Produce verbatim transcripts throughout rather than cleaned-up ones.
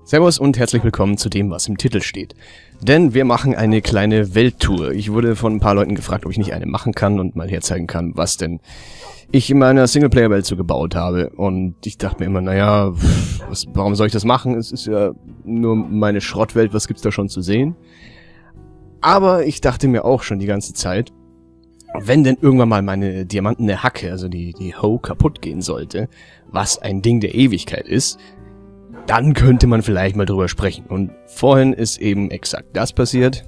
Servus und herzlich willkommen zu dem, was im Titel steht. Denn wir machen eine kleine Welttour. Ich wurde von ein paar Leuten gefragt, ob ich nicht eine machen kann und mal herzeigen kann, was denn ich in meiner Singleplayer-Welt so gebaut habe. Und ich dachte mir immer, naja, was, warum soll ich das machen? Es ist ja nur meine Schrottwelt, was gibt's da schon zu sehen? Aber ich dachte mir auch schon die ganze Zeit, wenn denn irgendwann mal meine diamantene Hacke, also die, die Hoe, kaputt gehen sollte, was ein Ding der Ewigkeit ist, dann könnte man vielleicht mal drüber sprechen. Und vorhin ist eben exakt das passiert.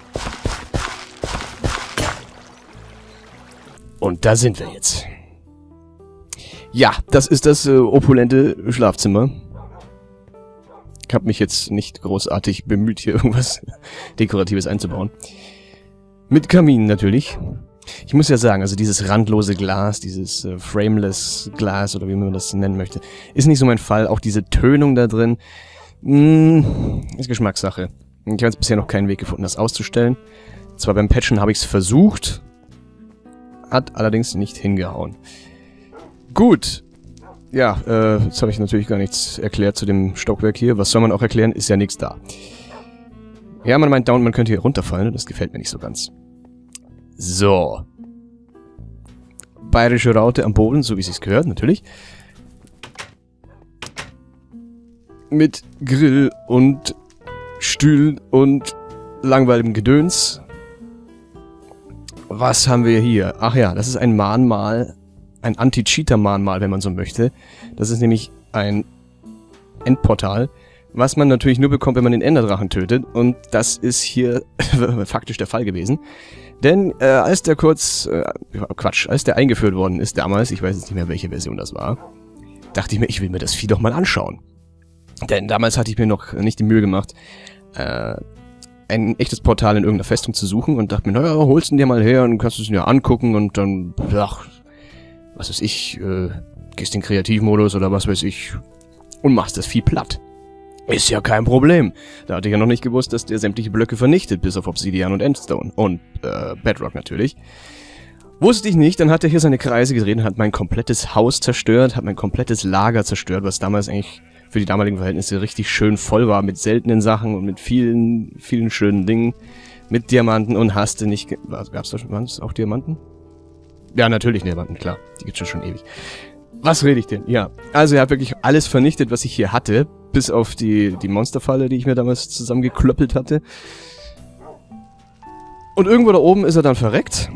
Und da sind wir jetzt. Ja, das ist das äh, opulente Schlafzimmer. Ich habe mich jetzt nicht großartig bemüht, hier irgendwas Dekoratives einzubauen. Mit Kamin natürlich. Ich muss ja sagen, also dieses randlose Glas, dieses äh, frameless Glas oder wie man das nennen möchte, ist nicht so mein Fall. Auch diese Tönung da drin, mh, ist Geschmackssache. Ich habe jetzt bisher noch keinen Weg gefunden, das auszustellen. Zwar beim Patchen habe ich es versucht, hat allerdings nicht hingehauen. Gut. Ja, äh, jetzt habe ich natürlich gar nichts erklärt zu dem Stockwerk hier. Was soll man auch erklären? Ist ja nichts da. Ja, man meint down, man könnte hier runterfallen. Das gefällt mir nicht so ganz. So. Bayerische Raute am Boden, so wie es sich gehört, natürlich. Mit Grill und Stühlen und langweiligem Gedöns. Was haben wir hier? Ach ja, das ist ein Mahnmal, ein Anti-Cheater-Mahnmal, wenn man so möchte. Das ist nämlich ein Endportal, was man natürlich nur bekommt, wenn man den Enderdrachen tötet. Und das ist hier faktisch der Fall gewesen. Denn äh, als der kurz, äh, Quatsch, als der eingeführt worden ist damals, ich weiß jetzt nicht mehr, welche Version das war, dachte ich mir, ich will mir das Vieh doch mal anschauen. Denn damals hatte ich mir noch nicht die Mühe gemacht, äh, ein echtes Portal in irgendeiner Festung zu suchen und dachte mir, naja, holst du dir mal her und kannst es dir angucken und dann, ach, was weiß ich, äh, gehst in den Kreativmodus oder was weiß ich und machst das Vieh platt. Ist ja kein Problem. Da hatte ich ja noch nicht gewusst, dass der sämtliche Blöcke vernichtet, bis auf Obsidian und Endstone. Und, äh, Bedrock natürlich. Wusste ich nicht, dann hat er hier seine Kreise gedreht und hat mein komplettes Haus zerstört, hat mein komplettes Lager zerstört, was damals eigentlich für die damaligen Verhältnisse richtig schön voll war, mit seltenen Sachen und mit vielen, vielen schönen Dingen. Mit Diamanten und hast du nicht... Was, gab's da schon, waren es auch Diamanten? Ja, natürlich Diamanten, klar. Die gibt's schon schon ewig. Was rede ich denn? Ja, also er hat wirklich alles vernichtet, was ich hier hatte, bis auf die, die Monsterfalle, die ich mir damals zusammengeklöppelt hatte. Und irgendwo da oben ist er dann verreckt.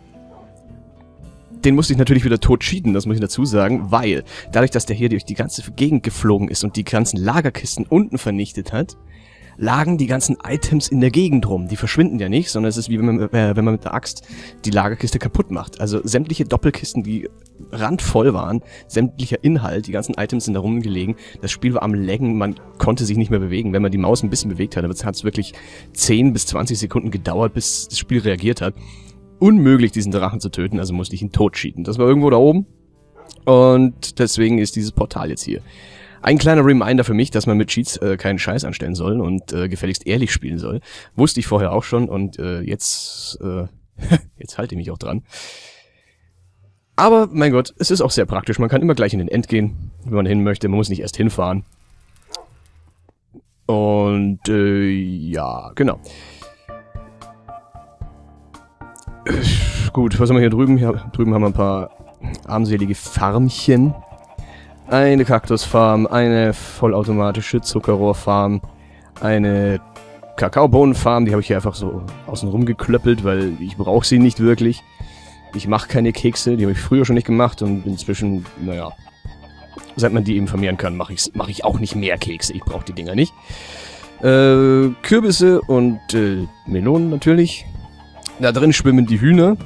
Den musste ich natürlich wieder tot cheaten, das muss ich dazu sagen, weil dadurch, dass der hier durch die ganze Gegend geflogen ist und die ganzen Lagerkisten unten vernichtet hat, lagen die ganzen Items in der Gegend rum. Die verschwinden ja nicht, sondern es ist wie wenn man, äh, wenn man mit der Axt die Lagerkiste kaputt macht. Also sämtliche Doppelkisten, die randvoll waren, sämtlicher Inhalt, die ganzen Items sind da rumgelegen. Das Spiel war am Laggen, man konnte sich nicht mehr bewegen. Wenn man die Maus ein bisschen bewegt hat, dann hat es wirklich zehn bis zwanzig Sekunden gedauert, bis das Spiel reagiert hat. Unmöglich, diesen Drachen zu töten, also musste ich ihn totcheaten. Das war irgendwo da oben. Und deswegen ist dieses Portal jetzt hier. Ein kleiner Reminder für mich, dass man mit Cheats äh, keinen Scheiß anstellen soll und äh, gefälligst ehrlich spielen soll. Wusste ich vorher auch schon und äh, jetzt, äh, jetzt halte ich mich auch dran. Aber, mein Gott, es ist auch sehr praktisch. Man kann immer gleich in den End gehen, wenn man hin möchte. Man muss nicht erst hinfahren. Und, äh, ja, genau. Äh, gut, was haben wir hier drüben? Hier drüben haben wir ein paar armselige Farmchen. Eine Kaktusfarm, eine vollautomatische Zuckerrohrfarm, eine Kakaobohnenfarm, die habe ich hier einfach so außen rum geklöppelt, weil ich brauche sie nicht wirklich. Ich mache keine Kekse, die habe ich früher schon nicht gemacht und inzwischen, naja, seit man die eben vermehren kann, mache ich, mach ich auch nicht mehr Kekse. Ich brauche die Dinger nicht. Äh, Kürbisse und äh, Melonen natürlich. Da drin schwimmen die Hühner.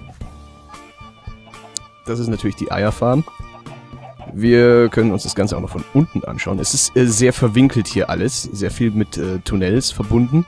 Das ist natürlich die Eierfarm. Wir können uns das Ganze auch noch von unten anschauen. Es ist äh, sehr verwinkelt hier alles. Sehr viel mit äh, Tunnels verbunden.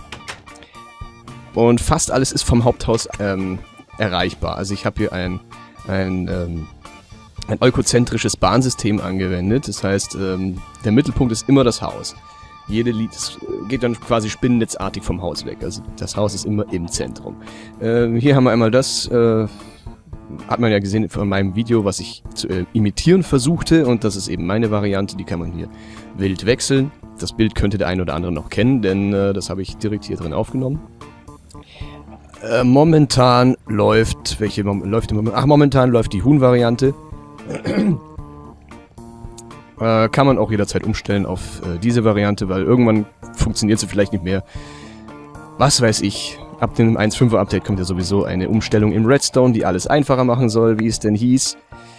Und fast alles ist vom Haupthaus ähm, erreichbar. Also ich habe hier ein, ein, ähm, ein eukozentrisches Bahnsystem angewendet. Das heißt, ähm, der Mittelpunkt ist immer das Haus. Jede Lied geht dann quasi spinnennetzartig vom Haus weg. Also das Haus ist immer im Zentrum. Äh, hier haben wir einmal das... Äh, hat man ja gesehen von meinem Video, was ich zu äh, imitieren versuchte. Und das ist eben meine Variante, die kann man hier wild wechseln. Das Bild könnte der eine oder andere noch kennen, denn äh, das habe ich direkt hier drin aufgenommen. Äh, momentan läuft, welche Mom läuft im Moment? Ach, momentan läuft die Huhn-Variante. äh, kann man auch jederzeit umstellen auf äh, diese Variante, weil irgendwann funktioniert sie vielleicht nicht mehr. Was weiß ich. Ab dem eins Punkt fünfer Update kommt ja sowieso eine Umstellung im Redstone, die alles einfacher machen soll, wie es denn hieß.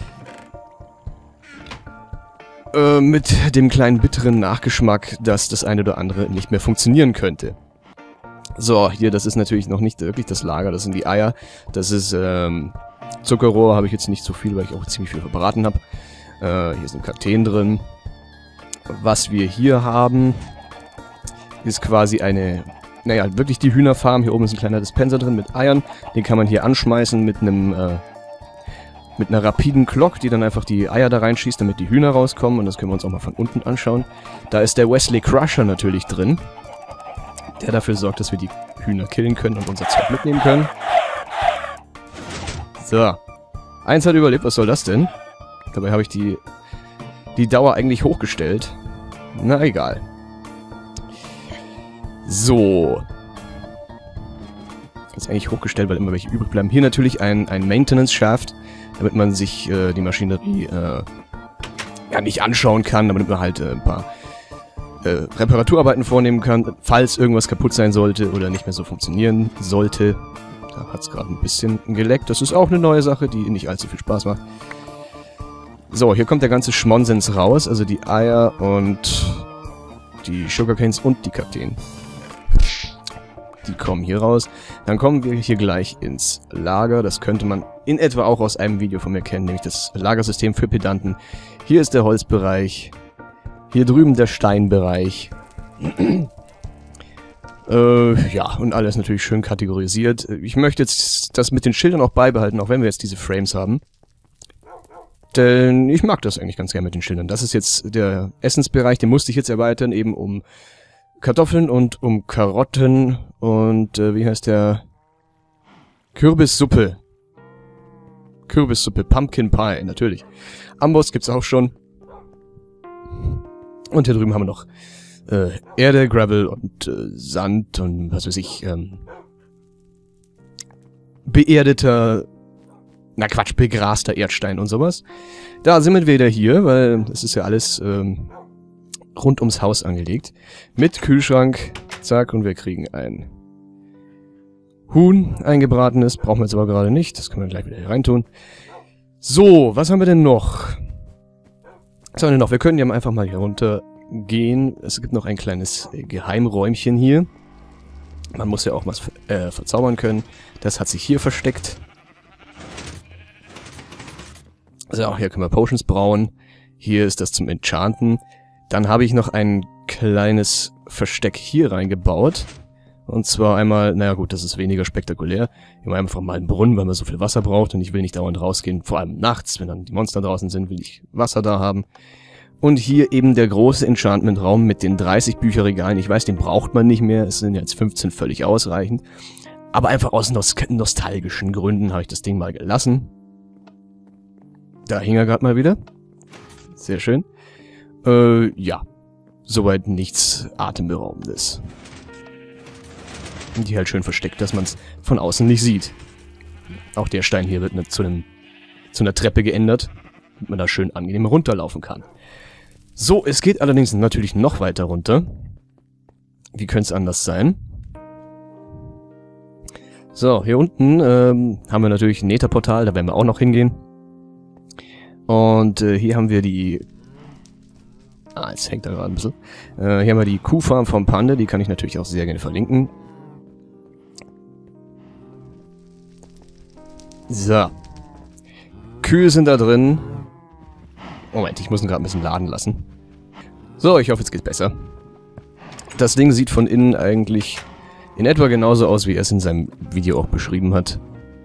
Äh, mit dem kleinen bitteren Nachgeschmack, dass das eine oder andere nicht mehr funktionieren könnte. So, hier, das ist natürlich noch nicht wirklich das Lager, das sind die Eier. Das ist, ähm, Zuckerrohr habe ich jetzt nicht so viel, weil ich auch ziemlich viel verbraten habe. Äh, hier sind Kakteen drin. Was wir hier haben, ist quasi eine... Naja, wirklich die Hühnerfarm. Hier oben ist ein kleiner Dispenser drin mit Eiern. Den kann man hier anschmeißen mit einem, äh, mit einer rapiden Glock, die dann einfach die Eier da reinschießt, damit die Hühner rauskommen. Und das können wir uns auch mal von unten anschauen. Da ist der Wesley Crusher natürlich drin, der dafür sorgt, dass wir die Hühner killen können und unser Zeug mitnehmen können. So. Eins hat überlebt, was soll das denn? Dabei habe ich die, die Dauer eigentlich hochgestellt. Na, egal. So. Ist eigentlich hochgestellt, weil immer welche übrig bleiben. Hier natürlich ein, ein Maintenance-Shaft, damit man sich äh, die Maschinerie äh, ja, nicht anschauen kann, damit man halt äh, ein paar äh, Reparaturarbeiten vornehmen kann, falls irgendwas kaputt sein sollte oder nicht mehr so funktionieren sollte. Da hat es gerade ein bisschen geleckt. Das ist auch eine neue Sache, die nicht allzu viel Spaß macht. So, hier kommt der ganze Schmonsens raus, also die Eier und die Sugarcanes und die Kakteen. Die kommen hier raus. Dann kommen wir hier gleich ins Lager. Das könnte man in etwa auch aus einem Video von mir kennen, nämlich das Lagersystem für Pedanten. Hier ist der Holzbereich. Hier drüben der Steinbereich. äh, ja, und alles natürlich schön kategorisiert. Ich möchte jetzt das mit den Schildern auch beibehalten, auch wenn wir jetzt diese Frames haben. Denn ich mag das eigentlich ganz gerne mit den Schildern. Das ist jetzt der Essensbereich, den musste ich jetzt erweitern, eben um Kartoffeln und um Karotten und, äh, wie heißt der? Kürbissuppe. Kürbissuppe, Pumpkin Pie, natürlich. Amboss gibt's auch schon. Und hier drüben haben wir noch äh, Erde, Gravel und äh, Sand und was weiß ich, ähm, beerdeter, na Quatsch, begraster Erdstein und sowas. Da sind wir wieder hier, weil es ist ja alles ähm, rund ums Haus angelegt. Mit Kühlschrank, zack, und wir kriegen ein Huhn, eingebratenes. Brauchen wir jetzt aber gerade nicht, das können wir gleich wieder hier reintun. So, was haben wir denn noch? Was haben wir denn noch? Wir können ja einfach mal hier runter gehen. Es gibt noch ein kleines äh, Geheimräumchen hier. Man muss ja auch was äh, verzaubern können. Das hat sich hier versteckt. So, hier können wir Potions brauen. Hier ist das zum Enchanten. Dann habe ich noch ein kleines Versteck hier reingebaut. Und zwar einmal, naja gut, das ist weniger spektakulär. Wir haben einfach mal einen Brunnen, weil man so viel Wasser braucht. Und ich will nicht dauernd rausgehen, vor allem nachts, wenn dann die Monster draußen sind, will ich Wasser da haben. Und hier eben der große Enchantment-Raum mit den dreißig Bücherregalen. Ich weiß, den braucht man nicht mehr. Es sind jetzt fünfzehn völlig ausreichend. Aber einfach aus nos nostalgischen Gründen habe ich das Ding mal gelassen. Da hing er gerade mal wieder. Sehr schön. Äh, ja. Soweit nichts Atemberaubendes. Und die halt schön versteckt, dass man es von außen nicht sieht. Auch der Stein hier wird ne, zu, einem, zu einer Treppe geändert, damit man da schön angenehm runterlaufen kann. So, es geht allerdings natürlich noch weiter runter. Wie könnte es anders sein? So, hier unten ähm, haben wir natürlich ein Netherportal, da werden wir auch noch hingehen. Und äh, hier haben wir die... Ah, jetzt hängt da gerade ein bisschen. Äh, hier haben wir die Kuhfarm vom Panda, die kann ich natürlich auch sehr gerne verlinken. So. Kühe sind da drin. Moment, ich muss ihn gerade ein bisschen laden lassen. So, ich hoffe, jetzt geht's besser. Das Ding sieht von innen eigentlich in etwa genauso aus, wie er es in seinem Video auch beschrieben hat.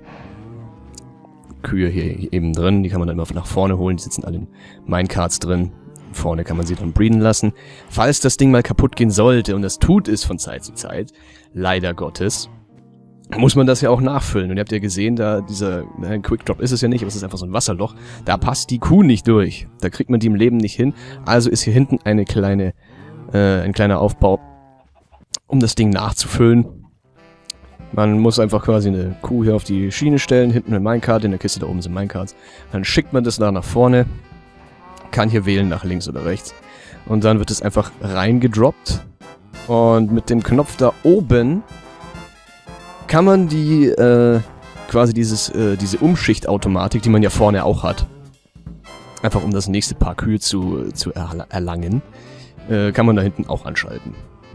Kühe hier eben drin, die kann man dann immer nach vorne holen, die sitzen alle in Minecarts drin. Vorne kann man sie dann breeden lassen. Falls das Ding mal kaputt gehen sollte, und das tut es von Zeit zu Zeit, leider Gottes, muss man das ja auch nachfüllen. Und ihr habt ja gesehen, da dieser ne, Quick Drop ist es ja nicht, aber es ist einfach so ein Wasserloch. Da passt die Kuh nicht durch. Da kriegt man die im Leben nicht hin. Also ist hier hinten eine kleine, äh, ein kleiner Aufbau, um das Ding nachzufüllen. Man muss einfach quasi eine Kuh hier auf die Schiene stellen, hinten eine Minecart, in der Kiste da oben sind Minecarts. Dann schickt man das da nach vorne, kann hier wählen nach links oder rechts. Und dann wird es einfach reingedroppt. Und mit dem Knopf da oben kann man die, äh, quasi dieses, äh, diese Umschichtautomatik, die man ja vorne auch hat, einfach um das nächste Paar Kühe zu, zu erlangen, äh, kann man da hinten auch anschalten.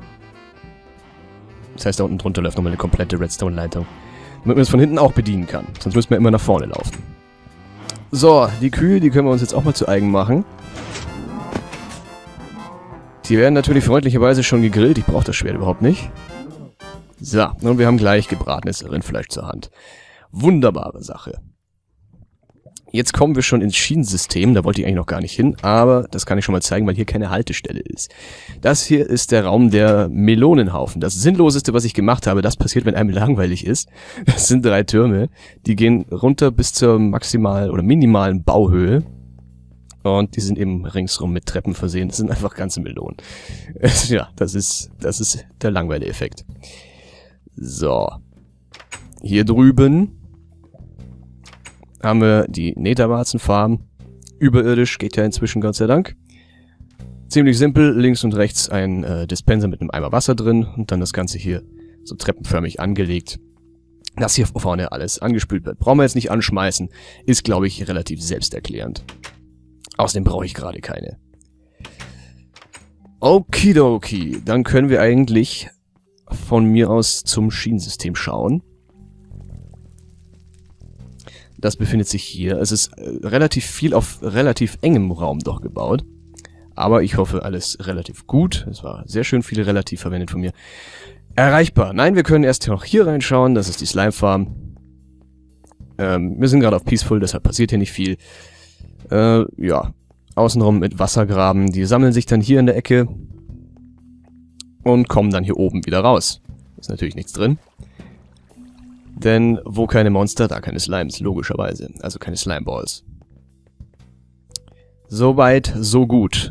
Das heißt, da unten drunter läuft nochmal eine komplette Redstone-Leitung, damit man es von hinten auch bedienen kann. Sonst müssen wir immer nach vorne laufen. So, die Kühe, die können wir uns jetzt auch mal zu eigen machen. Die werden natürlich freundlicherweise schon gegrillt. Ich brauche das Schwert überhaupt nicht. So, und wir haben gleich gebratenes Rindfleisch zur Hand. Wunderbare Sache. Jetzt kommen wir schon ins Schienensystem, da wollte ich eigentlich noch gar nicht hin, aber das kann ich schon mal zeigen, weil hier keine Haltestelle ist. Das hier ist der Raum der Melonenhaufen. Das Sinnloseste, was ich gemacht habe, das passiert, wenn einem langweilig ist. Das sind drei Türme, die gehen runter bis zur maximalen oder minimalen Bauhöhe. Und die sind eben ringsrum mit Treppen versehen. Das sind einfach ganze Melonen. Ja, das ist, das ist der Langweile-Effekt. So. Hier drüben haben wir die Netherwarzen-Farm. Überirdisch, geht ja inzwischen, Gott sei Dank. Ziemlich simpel, links und rechts ein äh, Dispenser mit einem Eimer Wasser drin und dann das Ganze hier so treppenförmig angelegt. Dass hier vorne alles angespült wird. Brauchen wir jetzt nicht anschmeißen, ist, glaube ich, relativ selbsterklärend. Außerdem brauche ich gerade keine. Okidoki, dann können wir eigentlich von mir aus zum Schienensystem schauen. Das befindet sich hier. Es ist äh, relativ viel auf relativ engem Raum doch gebaut. Aber ich hoffe, alles relativ gut. Es war sehr schön viel relativ verwendet von mir. Erreichbar. Nein, wir können erst noch hier reinschauen. Das ist die Slime Farm. Ähm, wir sind gerade auf Peaceful, deshalb passiert hier nicht viel. Äh, ja. Außenrum mit Wassergraben. Die sammeln sich dann hier in der Ecke. Und kommen dann hier oben wieder raus. Ist natürlich nichts drin. Denn wo keine Monster, da keine Slimes, logischerweise. Also keine Slimeballs. Soweit, so gut.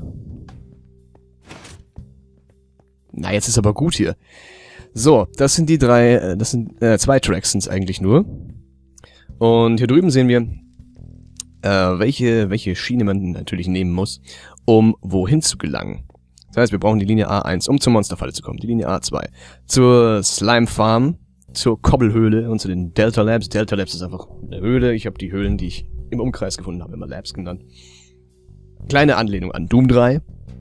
Na, jetzt ist aber gut hier. So, das sind die drei, das sind äh, zwei Tracks sind es eigentlich nur. Und hier drüben sehen wir, äh, welche, welche Schiene man natürlich nehmen muss, um wohin zu gelangen. Das heißt, wir brauchen die Linie A eins, um zur Monsterfalle zu kommen. Die Linie A zwei zur Slime Farm, zur Kobbelhöhle und zu den Delta Labs. Delta Labs ist einfach eine Höhle. Ich habe die Höhlen, die ich im Umkreis gefunden habe, immer Labs genannt. Kleine Anlehnung an Doom drei.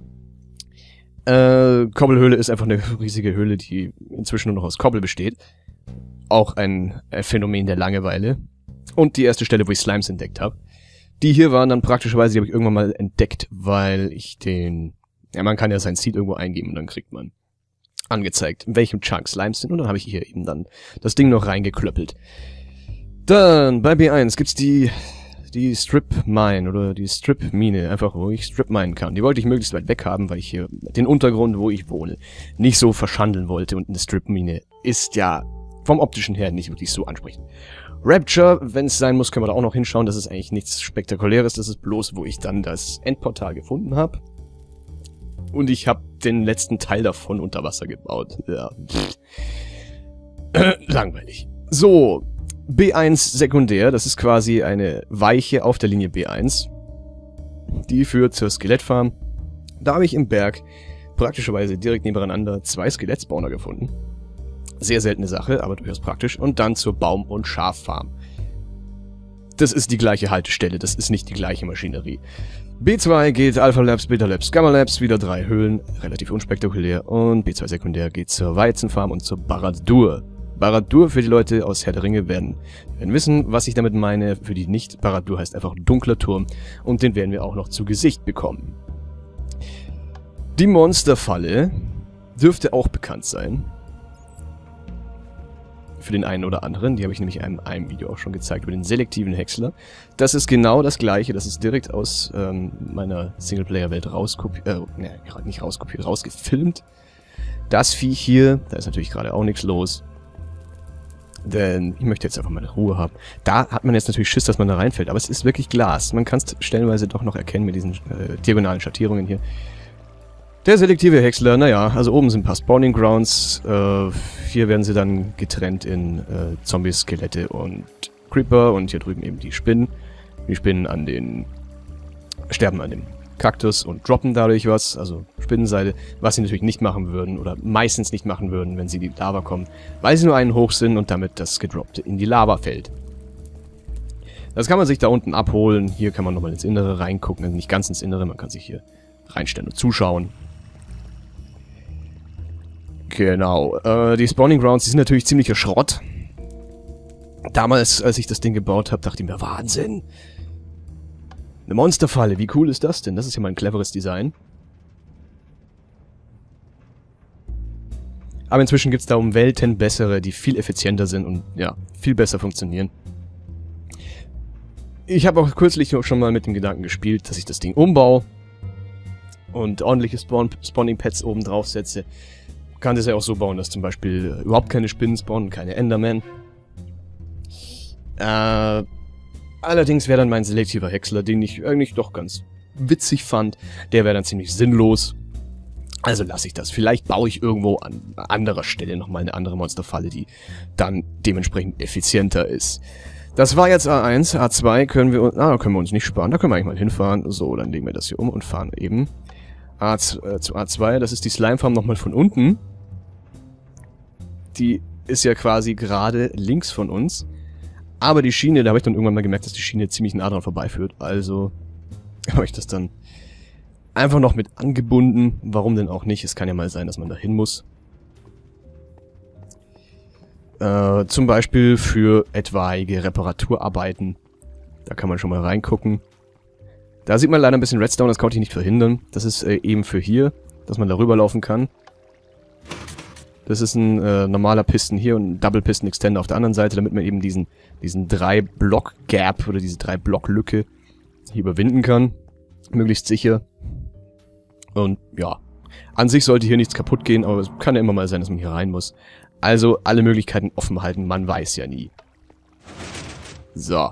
Äh, Kobbelhöhle ist einfach eine riesige Höhle, die inzwischen nur noch aus Kobbel besteht. Auch ein, ein Phänomen der Langeweile. Und die erste Stelle, wo ich Slimes entdeckt habe. Die hier waren dann praktischerweise, die habe ich irgendwann mal entdeckt, weil ich den... Ja, man kann ja sein Seed irgendwo eingeben und dann kriegt man angezeigt, in welchem Chunk Slimes sind. Und dann habe ich hier eben dann das Ding noch reingeklöppelt. Dann bei B eins gibt's die die Strip Mine oder die Strip Mine, einfach wo ich Strip minen kann. Die wollte ich möglichst weit weg haben, weil ich hier den Untergrund, wo ich wohne, nicht so verschandeln wollte. Und eine Strip Mine ist ja vom optischen her nicht wirklich so ansprechend. Rapture, wenn es sein muss, können wir da auch noch hinschauen. Das ist eigentlich nichts Spektakuläres. Das ist bloß, wo ich dann das Endportal gefunden habe. Und ich habe den letzten Teil davon unter Wasser gebaut. Ja. Langweilig. So, B eins sekundär, das ist quasi eine Weiche auf der Linie B eins. Die führt zur Skelettfarm. Da habe ich im Berg praktischerweise direkt nebeneinander zwei Skelettspawner gefunden. Sehr seltene Sache, aber durchaus praktisch. Und dann zur Baum- und Schaffarm. Das ist die gleiche Haltestelle, das ist nicht die gleiche Maschinerie. B zwei geht Alpha Labs, Beta Labs, Gamma Labs, wieder drei Höhlen, relativ unspektakulär. Und B zwei sekundär geht zur Weizenfarm und zur Barad-dûr. Barad-dûr für die Leute aus Herr der Ringe werden, werden wissen, was ich damit meine. Für die nicht, Barad-dûr heißt einfach dunkler Turm und den werden wir auch noch zu Gesicht bekommen. Die Monsterfalle dürfte auch bekannt sein. Für den einen oder anderen, die habe ich nämlich in einem, einem Video auch schon gezeigt, über den selektiven Häcksler. Das ist genau das gleiche, das ist direkt aus ähm, meiner Singleplayer-Welt rauskopiert, äh, ne, nicht rauskopiert, rausgefilmt. Das Viech hier, da ist natürlich gerade auch nichts los. Denn ich möchte jetzt einfach mal Ruhe haben. Da hat man jetzt natürlich Schiss, dass man da reinfällt. Aber es ist wirklich Glas. Man kann es stellenweise doch noch erkennen mit diesen äh, diagonalen Schattierungen hier. Der selektive Häcksler, naja, also oben sind ein paar Spawning Grounds. Äh, hier werden sie dann getrennt in äh, Zombies, Skelette und Creeper. Und hier drüben eben die Spinnen. Die Spinnen an den... sterben an dem Kaktus und droppen dadurch was, also Spinnenseide, was sie natürlich nicht machen würden oder meistens nicht machen würden, wenn sie in die Lava kommen, weil sie nur einen hoch sind und damit das Gedroppte in die Lava fällt. Das kann man sich da unten abholen. Hier kann man nochmal ins Innere reingucken, also nicht ganz ins Innere, man kann sich hier reinstellen und zuschauen. Genau, äh, die Spawning Grounds, die sind natürlich ziemlicher Schrott. Damals, als ich das Ding gebaut habe, dachte ich mir, Wahnsinn! Eine Monsterfalle, wie cool ist das denn? Das ist ja mal ein cleveres Design. Aber inzwischen gibt es da um Welten bessere, die viel effizienter sind und ja, viel besser funktionieren. Ich habe auch kürzlich schon mal mit dem Gedanken gespielt, dass ich das Ding umbaue und ordentliche Spawn Spawning Pads oben drauf setze. Man kann das ja auch so bauen, dass zum Beispiel überhaupt keine Spinnen spawnen, keine Enderman. Äh... Allerdings wäre dann mein selektiver Häcksler, den ich eigentlich doch ganz witzig fand, der wäre dann ziemlich sinnlos. Also lasse ich das. Vielleicht baue ich irgendwo an anderer Stelle nochmal eine andere Monsterfalle, die dann dementsprechend effizienter ist. Das war jetzt A eins, A zwei können wir, ah, können wir uns nicht sparen, da können wir eigentlich mal hinfahren. So, dann legen wir das hier um und fahren eben A, äh, zu A zwei. Das ist die Slime Farm nochmal von unten. Die ist ja quasi gerade links von uns. Aber die Schiene, da habe ich dann irgendwann mal gemerkt, dass die Schiene ziemlich nah dran vorbeiführt. Also habe ich das dann einfach noch mit angebunden. Warum denn auch nicht? Es kann ja mal sein, dass man da hin muss. Äh, zum Beispiel für etwaige Reparaturarbeiten. Da kann man schon mal reingucken. Da sieht man leider ein bisschen Redstone, das konnte ich nicht verhindern. Das ist äh, eben für hier, dass man da rüberlaufen kann. Das ist ein äh, normaler Piston hier und ein Double Piston Extender auf der anderen Seite, damit man eben diesen diesen drei Block Gap oder diese drei Block Lücke hier überwinden kann. Möglichst sicher. Und ja, an sich sollte hier nichts kaputt gehen, aber es kann ja immer mal sein, dass man hier rein muss. Also alle Möglichkeiten offen halten, man weiß ja nie. So.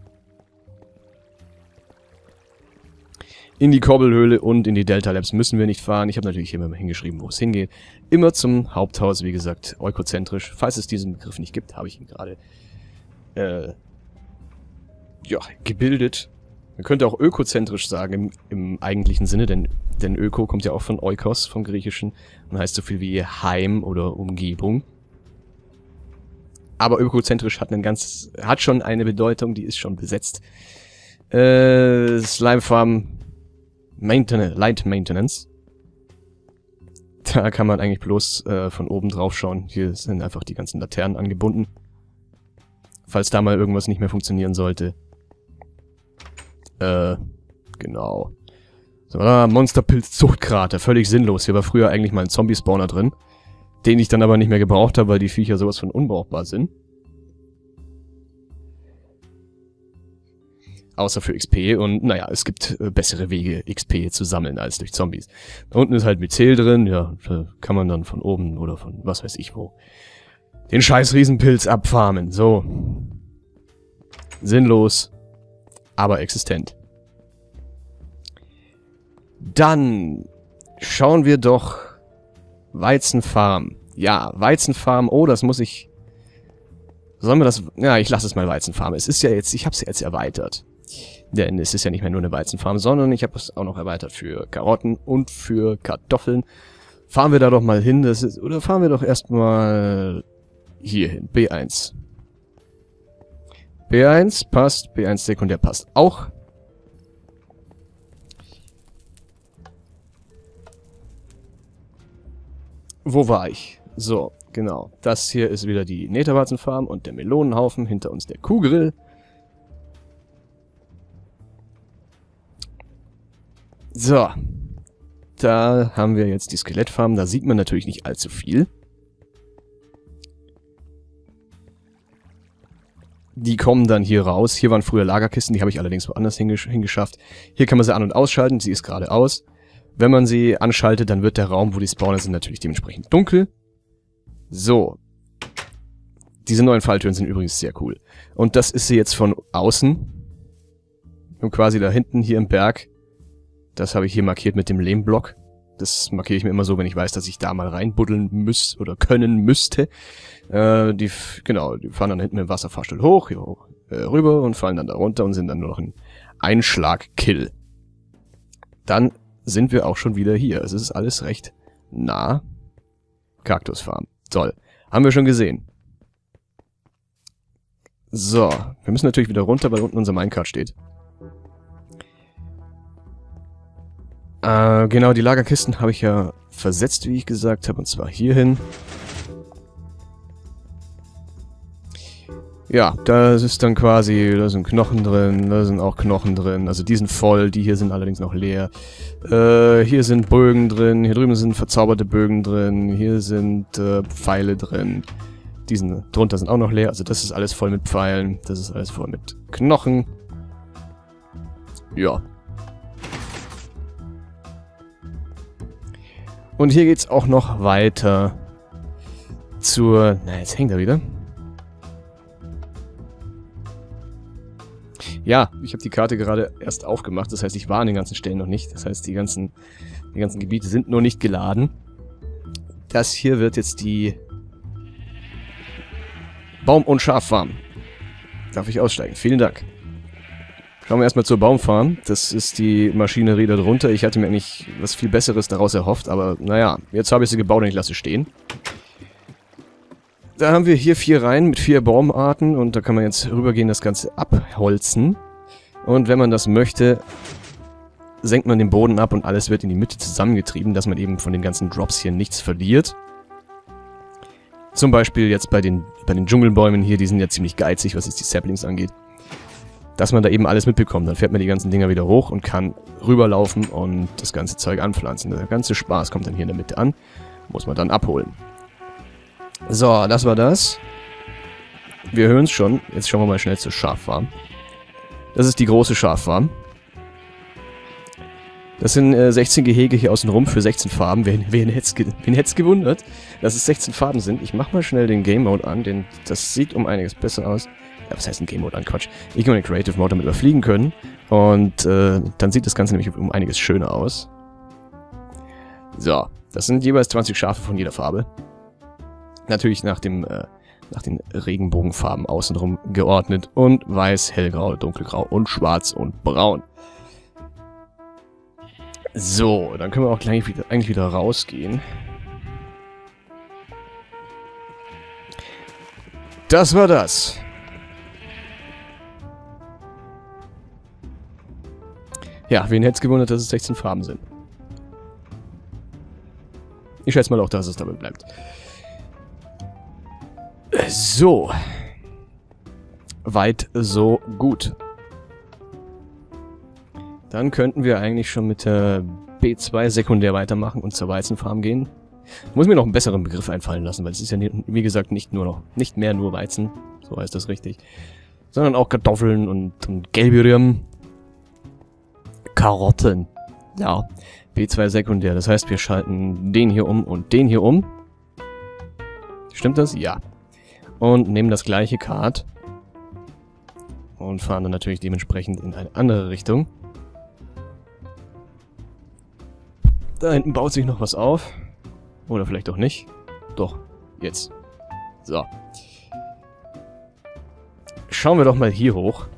In die Kobbelhöhle und in die Delta Labs müssen wir nicht fahren. Ich habe natürlich hier mal hingeschrieben, wo es hingeht. Immer zum Haupthaus, wie gesagt, eukozentrisch. Falls es diesen Begriff nicht gibt, habe ich ihn gerade äh, ja, gebildet. Man könnte auch ökozentrisch sagen im, im eigentlichen Sinne, denn, denn Öko kommt ja auch von Oikos, vom Griechischen, und heißt so viel wie Heim oder Umgebung. Aber ökozentrisch hat einen ganz, hat schon eine Bedeutung, die ist schon besetzt. Äh, Slime Farm Maintenance, Light Maintenance. Da kann man eigentlich bloß äh, von oben drauf schauen. Hier sind einfach die ganzen Laternen angebunden. Falls da mal irgendwas nicht mehr funktionieren sollte. Äh, genau. So, ah, Monsterpilz-Zuchtkrater. Völlig sinnlos. Hier war früher eigentlich mal ein Zombie-Spawner drin. Den ich dann aber nicht mehr gebraucht habe, weil die Viecher sowas von unbrauchbar sind. Außer für X P und naja, es gibt äh, bessere Wege, X P zu sammeln als durch Zombies. Da unten ist halt Myzel drin, ja, da kann man dann von oben oder von was weiß ich wo den scheiß Riesenpilz abfarmen, so. Sinnlos, aber existent. Dann schauen wir doch Weizenfarm. Ja, Weizenfarm, oh, das muss ich... Sollen wir das... Ja, ich lasse es mal Weizenfarm. Es ist ja jetzt... Ich habe es jetzt erweitert. Denn es ist ja nicht mehr nur eine Weizenfarm, sondern ich habe es auch noch erweitert für Karotten und für Kartoffeln. Fahren wir da doch mal hin, das ist, oder fahren wir doch erstmal hier hin, B eins. B eins passt, B eins sekundär passt auch. Wo war ich? So, genau. Das hier ist wieder die Netherwarzenfarm und der Melonenhaufen, hinter uns der Kuhgrill. So, da haben wir jetzt die Skelettfarm. Da sieht man natürlich nicht allzu viel. Die kommen dann hier raus. Hier waren früher Lagerkisten, die habe ich allerdings woanders hingesch hingeschafft. Hier kann man sie an- und ausschalten, sie ist gerade aus. Wenn man sie anschaltet, dann wird der Raum, wo die Spawner sind, natürlich dementsprechend dunkel. So. Diese neuen Falltüren sind übrigens sehr cool. Und das ist sie jetzt von außen. Und quasi da hinten hier im Berg. Das habe ich hier markiert mit dem Lehmblock. Das markiere ich mir immer so, wenn ich weiß, dass ich da mal reinbuddeln müsste oder können müsste. Äh, die, genau, die fahren dann hinten mit dem Wasserfahrstuhl hoch, hier hoch, äh, rüber und fallen dann da runter und sind dann nur noch ein Einschlag-Kill. Dann sind wir auch schon wieder hier. Es ist alles recht nah. Kaktusfarm. Toll. Haben wir schon gesehen. So. Wir müssen natürlich wieder runter, weil unten unser Minecart steht. Äh, genau, die Lagerkisten habe ich ja versetzt, wie ich gesagt habe, und zwar hierhin. Ja, da ist dann quasi, da sind Knochen drin, da sind auch Knochen drin, also die sind voll, die hier sind allerdings noch leer. Äh, hier sind Bögen drin, hier drüben sind verzauberte Bögen drin, hier sind äh, Pfeile drin. Die sind, drunter sind auch noch leer, also das ist alles voll mit Pfeilen, das ist alles voll mit Knochen. Ja. Und hier geht's auch noch weiter zur... Na, jetzt hängt er wieder. Ja, ich habe die Karte gerade erst aufgemacht, das heißt, ich war an den ganzen Stellen noch nicht. Das heißt, die ganzen, die ganzen Gebiete sind noch nicht geladen. Das hier wird jetzt die Baum- und Schaffarm. Darf ich aussteigen? Vielen Dank. Schauen wir erstmal zur Baumfarm. Das ist die Maschinerie da drunter. Ich hatte mir eigentlich was viel Besseres daraus erhofft, aber naja, jetzt habe ich sie gebaut und ich lasse sie stehen. Da haben wir hier vier Reihen mit vier Baumarten und da kann man jetzt rübergehen, das Ganze abholzen. Und wenn man das möchte, senkt man den Boden ab und alles wird in die Mitte zusammengetrieben, dass man eben von den ganzen Drops hier nichts verliert. Zum Beispiel jetzt bei den, bei den Dschungelbäumen hier, die sind ja ziemlich geizig, was jetzt die Saplings angeht. Dass man da eben alles mitbekommt, dann fährt man die ganzen Dinger wieder hoch und kann rüberlaufen und das ganze Zeug anpflanzen. Der ganze Spaß kommt dann hier in der Mitte an, muss man dann abholen. So, das war das. Wir hören es schon. Jetzt schauen wir mal schnell zur Schaffarm. Das ist die große Schaffarm. Das sind äh, sechzehn Gehege hier außen rum für sechzehn Farben. Wen, wen hätte es gewundert, dass es sechzehn Farben sind? Ich mach mal schnell den Game Mode an, denn das sieht um einiges besser aus. Ja, was heißt ein Game Mode an? Quatsch. Ich gehe mal in den Creative Mode, damit wir fliegen können. Und äh, dann sieht das Ganze nämlich um einiges schöner aus. So, das sind jeweils zwanzig Schafe von jeder Farbe. Natürlich nach dem äh, nach den Regenbogenfarben außenrum geordnet. Und weiß, hellgrau, dunkelgrau und schwarz und braun. So, dann können wir auch gleich wieder, eigentlich wieder rausgehen. Das war das. Ja, wen hätte es gewundert, dass es sechzehn Farben sind. Ich schätze mal auch, dass es dabei bleibt. So. Weit so gut. Dann könnten wir eigentlich schon mit der B zwei sekundär weitermachen und zur Weizenfarm gehen. Ich muss mir noch einen besseren Begriff einfallen lassen, weil es ist ja, wie gesagt, nicht nur noch, nicht mehr nur Weizen, so heißt das richtig, sondern auch Kartoffeln und, und gelbe Rüben. Karotten. Ja, B zwei sekundär, das heißt, wir schalten den hier um und den hier um. Stimmt das? Ja. Und nehmen das gleiche Kart und fahren dann natürlich dementsprechend in eine andere Richtung. Da hinten baut sich noch was auf. Oder vielleicht auch nicht. Doch, jetzt. So. Schauen wir doch mal hier hoch.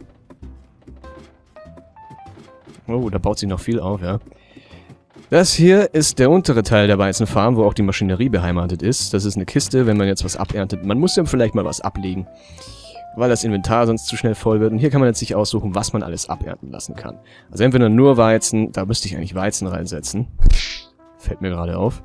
Oh, da baut sich noch viel auf, ja. Das hier ist der untere Teil der Weizenfarm, wo auch die Maschinerie beheimatet ist. Das ist eine Kiste, wenn man jetzt was aberntet. Man muss ja vielleicht mal was ablegen, weil das Inventar sonst zu schnell voll wird. Und hier kann man jetzt sich aussuchen, was man alles abernten lassen kann. Also entweder nur Weizen, da müsste ich eigentlich Weizen reinsetzen. Fällt mir gerade auf.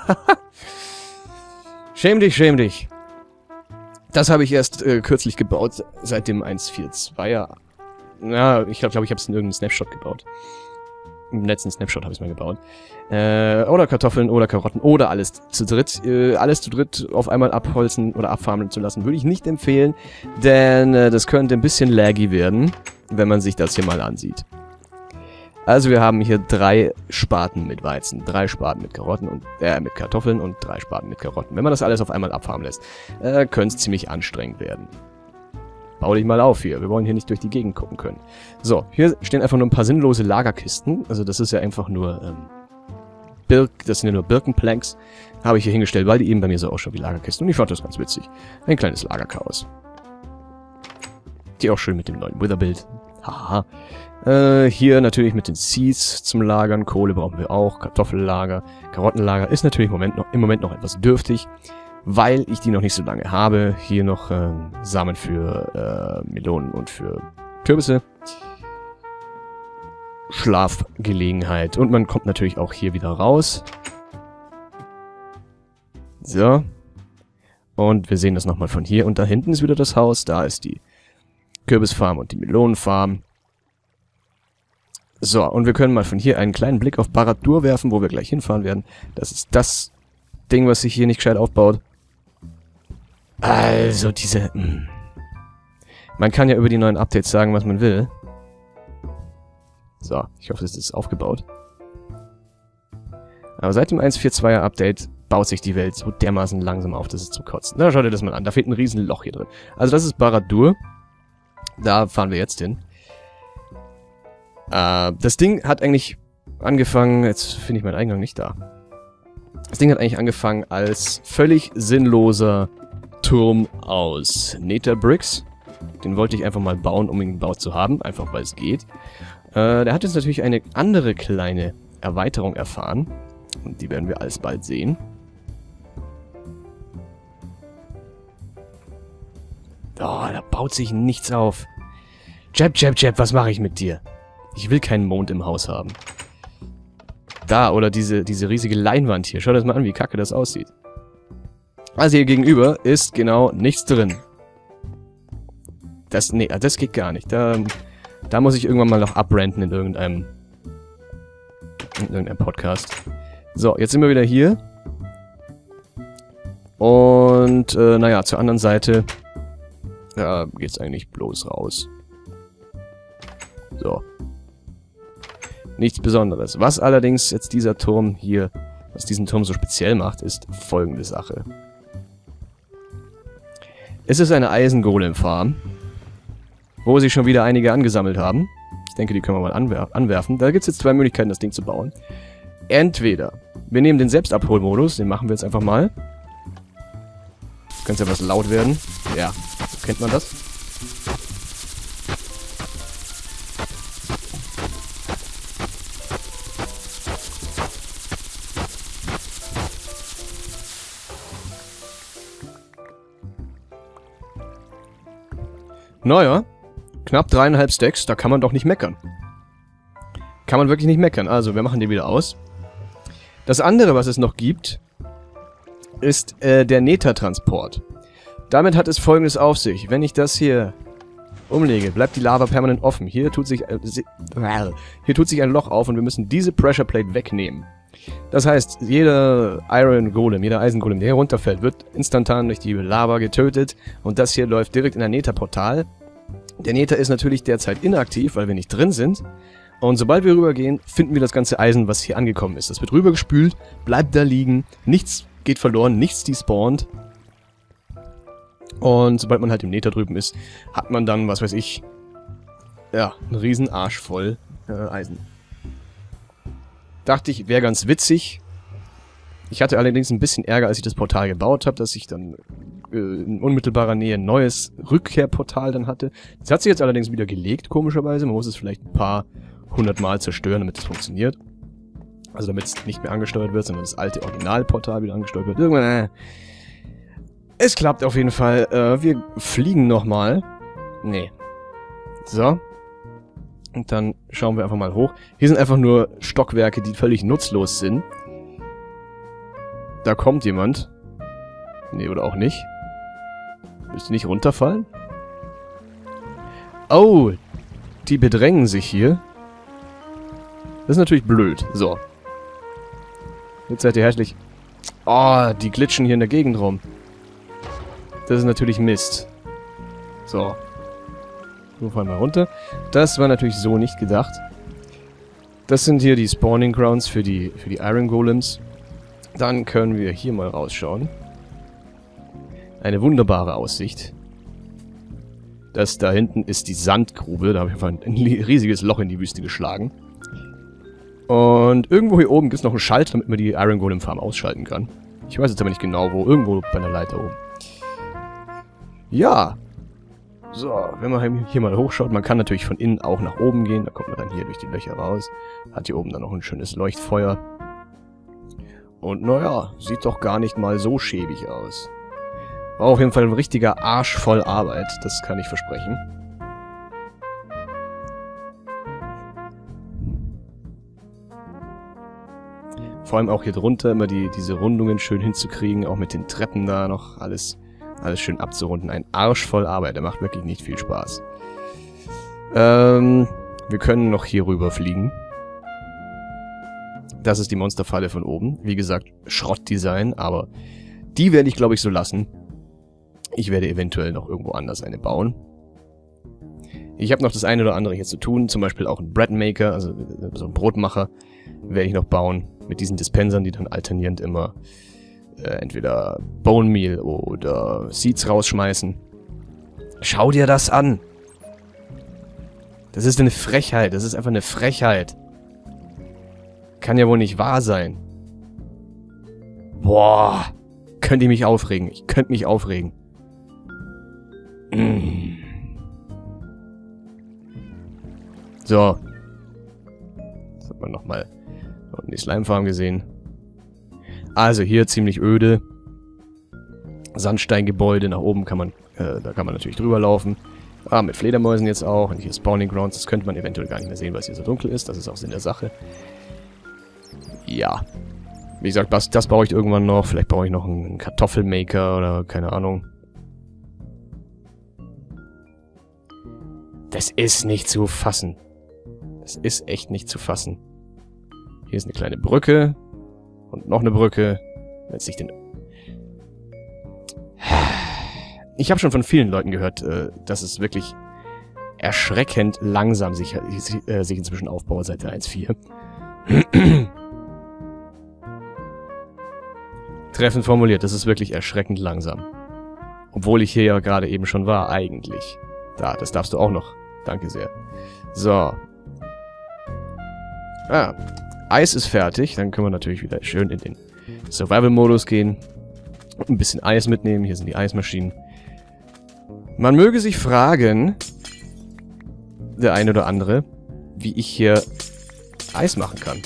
Schäm dich, schäm dich. Das habe ich erst äh, kürzlich gebaut, seit dem eins Punkt vier Punkt zwei. Ja, ich glaube, glaub, ich habe es in irgendeinem Snapshot gebaut. Im letzten Snapshot habe ich es mal gebaut. Äh, oder Kartoffeln oder Karotten oder alles zu dritt. Äh, alles zu dritt auf einmal abholzen oder abfarmen zu lassen, würde ich nicht empfehlen, denn äh, das könnte ein bisschen laggy werden, wenn man sich das hier mal ansieht. Also wir haben hier drei Spaten mit Weizen, drei Spaten mit Karotten und äh, mit Kartoffeln und drei Spaten mit Karotten. Wenn man das alles auf einmal abfarmen lässt, äh, könnte es ziemlich anstrengend werden. Bau dich mal auf hier, wir wollen hier nicht durch die Gegend gucken können. So, hier stehen einfach nur ein paar sinnlose Lagerkisten. Also das ist ja einfach nur ähm, Birk, das sind ja nur Birkenplanks. Habe ich hier hingestellt, weil die eben bei mir so ausschauen wie Lagerkisten. Und ich fand das ganz witzig. Ein kleines Lagerchaos. Die auch schön mit dem neuen Wither-Bild. Haha. Äh, hier natürlich mit den Seeds zum Lagern. Kohle brauchen wir auch. Kartoffellager. Karottenlager ist natürlich im Moment noch, im Moment noch etwas dürftig, weil ich die noch nicht so lange habe. Hier noch äh, Samen für äh, Melonen und für Kürbisse. Schlafgelegenheit. Und man kommt natürlich auch hier wieder raus. So. Und wir sehen das nochmal von hier. Und da hinten ist wieder das Haus. Da ist die Kürbisfarm und die Melonenfarm. So, und wir können mal von hier einen kleinen Blick auf Barad-dûr werfen, wo wir gleich hinfahren werden. Das ist das Ding, was sich hier nicht gescheit aufbaut. Also, diese... Mh. Man kann ja über die neuen Updates sagen, was man will. So, ich hoffe, es ist aufgebaut. Aber seit dem eins Punkt vier Punkt zweier Update baut sich die Welt so dermaßen langsam auf, dass es zum Kotzen. Na, schau dir das mal an. Da fehlt ein riesen Loch hier drin. Also, das ist Barad-dûr. Da fahren wir jetzt hin. Äh, das Ding hat eigentlich angefangen... Jetzt finde ich meinen Eingang nicht da. Das Ding hat eigentlich angefangen als völlig sinnloser Turm aus Nether Bricks. Den wollte ich einfach mal bauen, um ihn gebaut zu haben. Einfach, weil es geht. Äh, der hat jetzt natürlich eine andere kleine Erweiterung erfahren. Und die werden wir alsbald sehen. Oh, da baut sich nichts auf. Jab, Jab, Jab, was mache ich mit dir? Ich will keinen Mond im Haus haben. Da, oder diese, diese riesige Leinwand hier. Schau das mal an, wie kacke das aussieht. Also hier gegenüber ist genau nichts drin. Das, nee, das geht gar nicht. Da, da muss ich irgendwann mal noch abrenten in irgendeinem, in irgendeinem Podcast. So, jetzt sind wir wieder hier. Und, äh, naja, zur anderen Seite, da geht's eigentlich bloß raus. So. Nichts Besonderes. Was allerdings jetzt dieser Turm hier, was diesen Turm so speziell macht, ist folgende Sache. Es ist eine Eisengolem-Farm, wo sich schon wieder einige angesammelt haben. Ich denke, die können wir mal anwer anwerfen. Da gibt es jetzt zwei Möglichkeiten, das Ding zu bauen. Entweder wir nehmen den Selbstabholmodus, den machen wir jetzt einfach mal. Könnte ja was laut werden. Ja, kennt man das? Naja, knapp dreieinhalb Stacks, da kann man doch nicht meckern. Kann man wirklich nicht meckern. Also, wir machen den wieder aus. Das andere, was es noch gibt, ist äh, der Nether-Transport. Damit hat es Folgendes auf sich. Wenn ich das hier umlege, bleibt die Lava permanent offen. Hier tut sich, äh, hier tut sich ein Loch auf und wir müssen diese Pressure Plate wegnehmen. Das heißt, jeder Iron Golem, jeder Eisengolem, der hier runterfällt, wird instantan durch die Lava getötet. Und das hier läuft direkt in ein Nether-Portal. Der Nether ist natürlich derzeit inaktiv, weil wir nicht drin sind. Und sobald wir rübergehen, finden wir das ganze Eisen, was hier angekommen ist. Das wird rübergespült, bleibt da liegen, nichts geht verloren, nichts despawnt. Und sobald man halt im Nether drüben ist, hat man dann, was weiß ich, ja, einen riesen Arsch voll äh, Eisen. Dachte ich, wäre ganz witzig. Ich hatte allerdings ein bisschen Ärger, als ich das Portal gebaut habe, dass ich dann äh, in unmittelbarer Nähe ein neues Rückkehrportal dann hatte. Das hat sich jetzt allerdings wieder gelegt, komischerweise. Man muss es vielleicht ein paar hundert Mal zerstören, damit es funktioniert. Also damit es nicht mehr angesteuert wird, sondern das alte Originalportal wieder angesteuert wird. Irgendwann, äh, es klappt auf jeden Fall. Äh, wir fliegen nochmal. Nee. So. Und dann schauen wir einfach mal hoch. Hier sind einfach nur Stockwerke, die völlig nutzlos sind. Da kommt jemand. Nee, oder auch nicht. Müsste nicht runterfallen? Oh, die bedrängen sich hier. Das ist natürlich blöd. So. Jetzt seid ihr herzlich... Oh, die glitschen hier in der Gegend rum. Das ist natürlich Mist. So. So, fallen wir runter. Das war natürlich so nicht gedacht. Das sind hier die Spawning Grounds für die, für die Iron Golems. Dann können wir hier mal rausschauen. Eine wunderbare Aussicht. Das da hinten ist die Sandgrube. Da habe ich einfach ein riesiges Loch in die Wüste geschlagen. Und irgendwo hier oben gibt es noch einen Schalter, damit man die Iron Golem Farm ausschalten kann. Ich weiß jetzt aber nicht genau wo. Irgendwo bei der Leiter oben. Ja. So, wenn man hier mal hochschaut, man kann natürlich von innen auch nach oben gehen. Da kommt man dann hier durch die Löcher raus. Hat hier oben dann noch ein schönes Leuchtfeuer. Und naja, sieht doch gar nicht mal so schäbig aus. War auf jeden Fall ein richtiger Arsch voll Arbeit. Das kann ich versprechen. Vor allem auch hier drunter immer die, diese Rundungen schön hinzukriegen. Auch mit den Treppen da noch alles... Alles schön abzurunden. Ein Arsch voll Arbeit. Der macht wirklich nicht viel Spaß. Ähm, wir können noch hier rüber fliegen. Das ist die Monsterfalle von oben. Wie gesagt, Schrottdesign, aber die werde ich, glaube ich, so lassen. Ich werde eventuell noch irgendwo anders eine bauen. Ich habe noch das eine oder andere hier zu tun. Zum Beispiel auch ein Breadmaker, also so ein Brotmacher, werde ich noch bauen. Mit diesen Dispensern, die dann alternierend immer... Äh, entweder Bone Meal oder Seeds rausschmeißen. Schau dir das an! Das ist eine Frechheit. Das ist einfach eine Frechheit. Kann ja wohl nicht wahr sein. Boah! Könnt ihr mich aufregen? Ich könnte mich aufregen. Mm. So. Jetzt hat man nochmal die Slime Farm gesehen. Also hier ziemlich öde. Sandsteingebäude, nach oben kann man, äh, da kann man natürlich drüber laufen. Ah, mit Fledermäusen jetzt auch. Und hier Spawning Grounds, das könnte man eventuell gar nicht mehr sehen, weil es hier so dunkel ist. Das ist auch Sinn der Sache. Ja. Wie gesagt, das, das baue ich irgendwann noch. Vielleicht baue ich noch einen Kartoffelmaker oder keine Ahnung. Das ist nicht zu fassen. Das ist echt nicht zu fassen. Hier ist eine kleine Brücke. Und noch eine Brücke. Jetzt sich den... Ich habe schon von vielen Leuten gehört, äh, dass es wirklich erschreckend langsam sich, äh, sich inzwischen aufbaut seit der eins Punkt vier. Treffend formuliert, das ist wirklich erschreckend langsam. Obwohl ich hier ja gerade eben schon war, eigentlich. Da, das darfst du auch noch. Danke sehr. So. Ah. Eis ist fertig, dann können wir natürlich wieder schön in den Survival-Modus gehen. Und ein bisschen Eis mitnehmen, hier sind die Eismaschinen. Man möge sich fragen, der eine oder andere, wie ich hier Eis machen kann.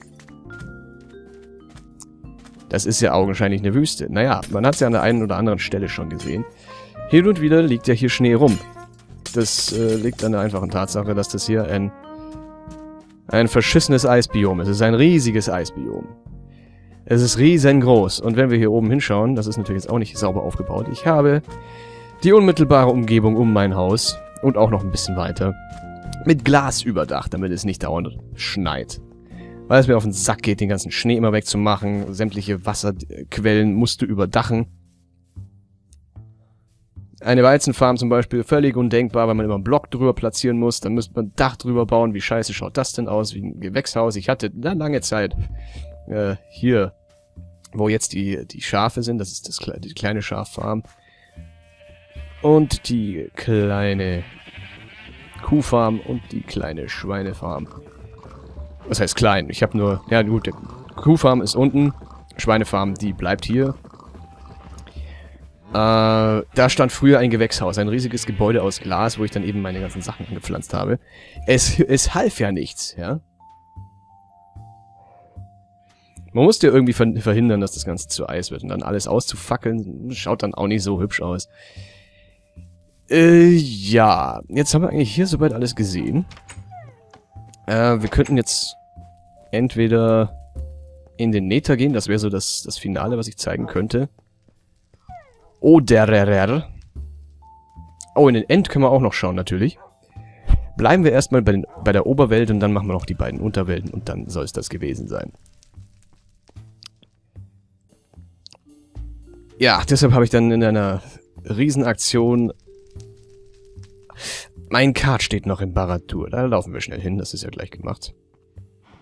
Das ist ja augenscheinlich eine Wüste. Naja, man hat es ja an der einen oder anderen Stelle schon gesehen. Hin und wieder liegt ja hier Schnee rum. Das äh, liegt an der einfachen Tatsache, dass das hier ein... Ein verschissenes Eisbiom. Es ist ein riesiges Eisbiom. Es ist riesengroß. Und wenn wir hier oben hinschauen, das ist natürlich jetzt auch nicht sauber aufgebaut. Ich habe die unmittelbare Umgebung um mein Haus und auch noch ein bisschen weiter mit Glas überdacht, damit es nicht dauernd schneit. Weil es mir auf den Sack geht, den ganzen Schnee immer wegzumachen. Sämtliche Wasserquellen musst du überdachen. Eine Weizenfarm zum Beispiel, völlig undenkbar, weil man immer einen Block drüber platzieren muss. Dann müsste man ein Dach drüber bauen. Wie scheiße schaut das denn aus? Wie ein Gewächshaus. Ich hatte eine lange Zeit äh, hier, wo jetzt die, die Schafe sind. Das ist das, die kleine Schaffarm. Und die kleine Kuhfarm und die kleine Schweinefarm. Was heißt klein? Ich habe nur... Ja gut, die Kuhfarm ist unten. Schweinefarm, die bleibt hier. Äh, da stand früher ein Gewächshaus, ein riesiges Gebäude aus Glas, wo ich dann eben meine ganzen Sachen angepflanzt habe. Es, es half ja nichts, ja. Man musste ja irgendwie verhindern, dass das Ganze zu Eis wird. Und dann alles auszufackeln, schaut dann auch nicht so hübsch aus. Äh, ja. Jetzt haben wir eigentlich hier soweit alles gesehen. Äh, wir könnten jetzt entweder in den Nether gehen, das wäre so das, das Finale, was ich zeigen könnte. Oder... Oh, in den End können wir auch noch schauen, natürlich. Bleiben wir erstmal bei, den, bei der Oberwelt und dann machen wir noch die beiden Unterwelten und dann soll es das gewesen sein. Ja, deshalb habe ich dann in einer Riesenaktion... Mein Kart steht noch in Barad-dûr. Da laufen wir schnell hin, das ist ja gleich gemacht.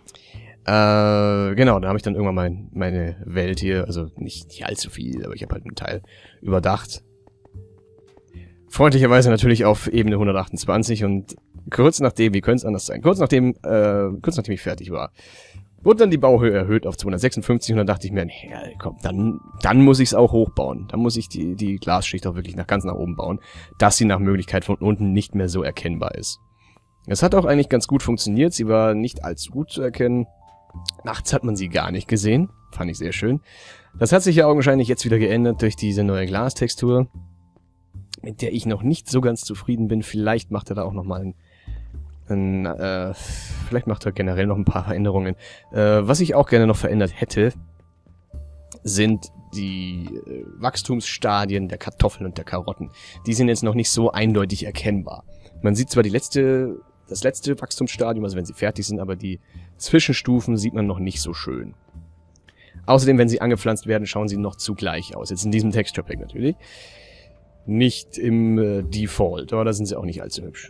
Äh, genau, da habe ich dann irgendwann mein, meine Welt hier, also nicht, nicht allzu viel, aber ich habe halt einen Teil überdacht. Freundlicherweise natürlich auf Ebene hundertachtundzwanzig und kurz nachdem, wie könnte es anders sein, kurz nachdem, äh, kurz nachdem ich fertig war, wurde dann die Bauhöhe erhöht auf zweihundertsechsundfünfzig und dann dachte ich mir, nee, komm, dann, dann muss ich es auch hochbauen. Dann muss ich die, die Glasschicht auch wirklich nach ganz nach oben bauen, dass sie nach Möglichkeit von unten nicht mehr so erkennbar ist. Es hat auch eigentlich ganz gut funktioniert, sie war nicht allzu gut zu erkennen. Nachts hat man sie gar nicht gesehen, fand ich sehr schön. Das hat sich ja augenscheinlich jetzt wieder geändert durch diese neue Glastextur, mit der ich noch nicht so ganz zufrieden bin. Vielleicht macht er da auch nochmal ein, ein äh, vielleicht macht er generell noch ein paar Veränderungen. Äh, was ich auch gerne noch verändert hätte, sind die äh, Wachstumsstadien der Kartoffeln und der Karotten. Die sind jetzt noch nicht so eindeutig erkennbar. Man sieht zwar die letzte, das letzte Wachstumsstadium, also wenn sie fertig sind, aber die Zwischenstufen sieht man noch nicht so schön. Außerdem, wenn sie angepflanzt werden, schauen sie noch zu gleich aus. Jetzt in diesem Texture Pack natürlich. Nicht im äh, Default, aber da sind sie auch nicht allzu hübsch.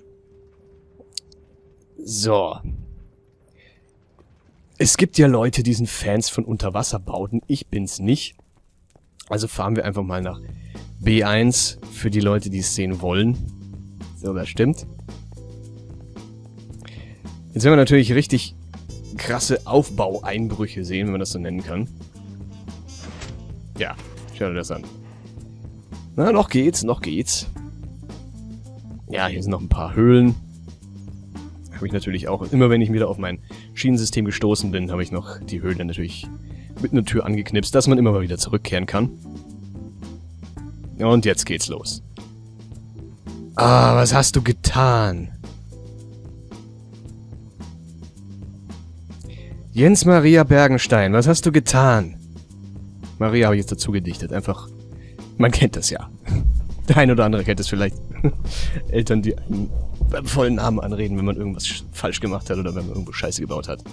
So. Es gibt ja Leute, die sind Fans von Unterwasserbauten. Ich bin's nicht. Also fahren wir einfach mal nach B eins für die Leute, die es sehen wollen. So, das stimmt. Jetzt werden wir natürlich richtig krasse Aufbaueinbrüche sehen, wenn man das so nennen kann. Ja, schau dir das an. Na, noch geht's, noch geht's. Ja, hier sind noch ein paar Höhlen. Habe ich natürlich auch, immer wenn ich wieder auf mein Schienensystem gestoßen bin, habe ich noch die Höhlen natürlich mit einer Tür angeknipst, dass man immer mal wieder zurückkehren kann. Und jetzt geht's los. Ah, was hast du getan? Jens Maria Bergenstein, was hast du getan? Maria habe ich jetzt dazu gedichtet, einfach... Man kennt das ja. Der ein oder andere kennt es vielleicht. Eltern, die einen beim vollen Namen anreden, wenn man irgendwas falsch gemacht hat oder wenn man irgendwo Scheiße gebaut hat.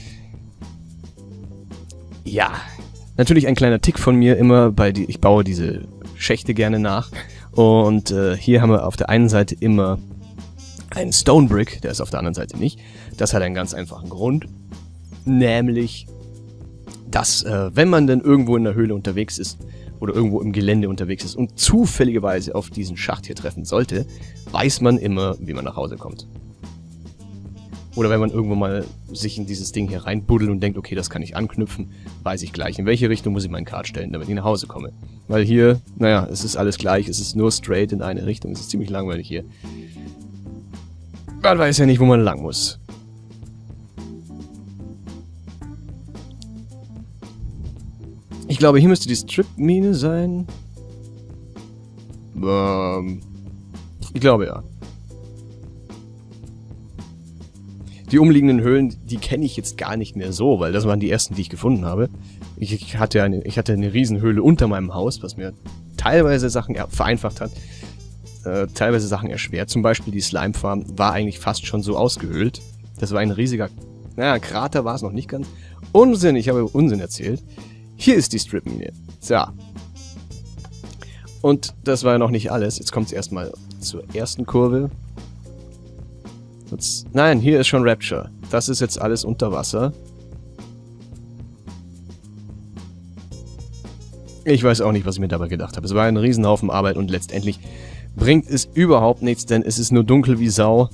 Ja. Natürlich ein kleiner Tick von mir immer bei die... Ich baue diese Schächte gerne nach. Und äh, hier haben wir auf der einen Seite immer einen Stone Brick, der ist auf der anderen Seite nicht. Das hat einen ganz einfachen Grund. Nämlich, dass, äh, wenn man dann irgendwo in der Höhle unterwegs ist oder irgendwo im Gelände unterwegs ist und zufälligerweise auf diesen Schacht hier treffen sollte, weiß man immer, wie man nach Hause kommt. Oder wenn man irgendwo mal sich in dieses Ding hier reinbuddelt und denkt, okay, das kann ich anknüpfen, weiß ich gleich, in welche Richtung muss ich meinen Kart stellen, damit ich nach Hause komme. Weil hier, naja, es ist alles gleich, es ist nur straight in eine Richtung, es ist ziemlich langweilig hier. Man weiß ja nicht, wo man lang muss. Ich glaube, hier müsste die Strip-Mine sein. Ähm, ich glaube, ja. Die umliegenden Höhlen, die kenne ich jetzt gar nicht mehr so, weil das waren die ersten, die ich gefunden habe. Ich, ich, hatte, eine, ich hatte eine Riesenhöhle unter meinem Haus, was mir teilweise Sachen vereinfacht hat, äh, teilweise Sachen erschwert. Zum Beispiel die Slime Farm war eigentlich fast schon so ausgehöhlt. Das war ein riesiger, naja, Krater war es noch nicht ganz. Unsinn, ich habe Unsinn erzählt. Hier ist die Strip-Mine. So. Und das war ja noch nicht alles. Jetzt kommt es erstmal zur ersten Kurve. Jetzt, nein, hier ist schon Rapture. Das ist jetzt alles unter Wasser. Ich weiß auch nicht, was ich mir dabei gedacht habe. Es war ein Riesenhaufen Arbeit und letztendlich bringt es überhaupt nichts, denn es ist nur dunkel wie Sau.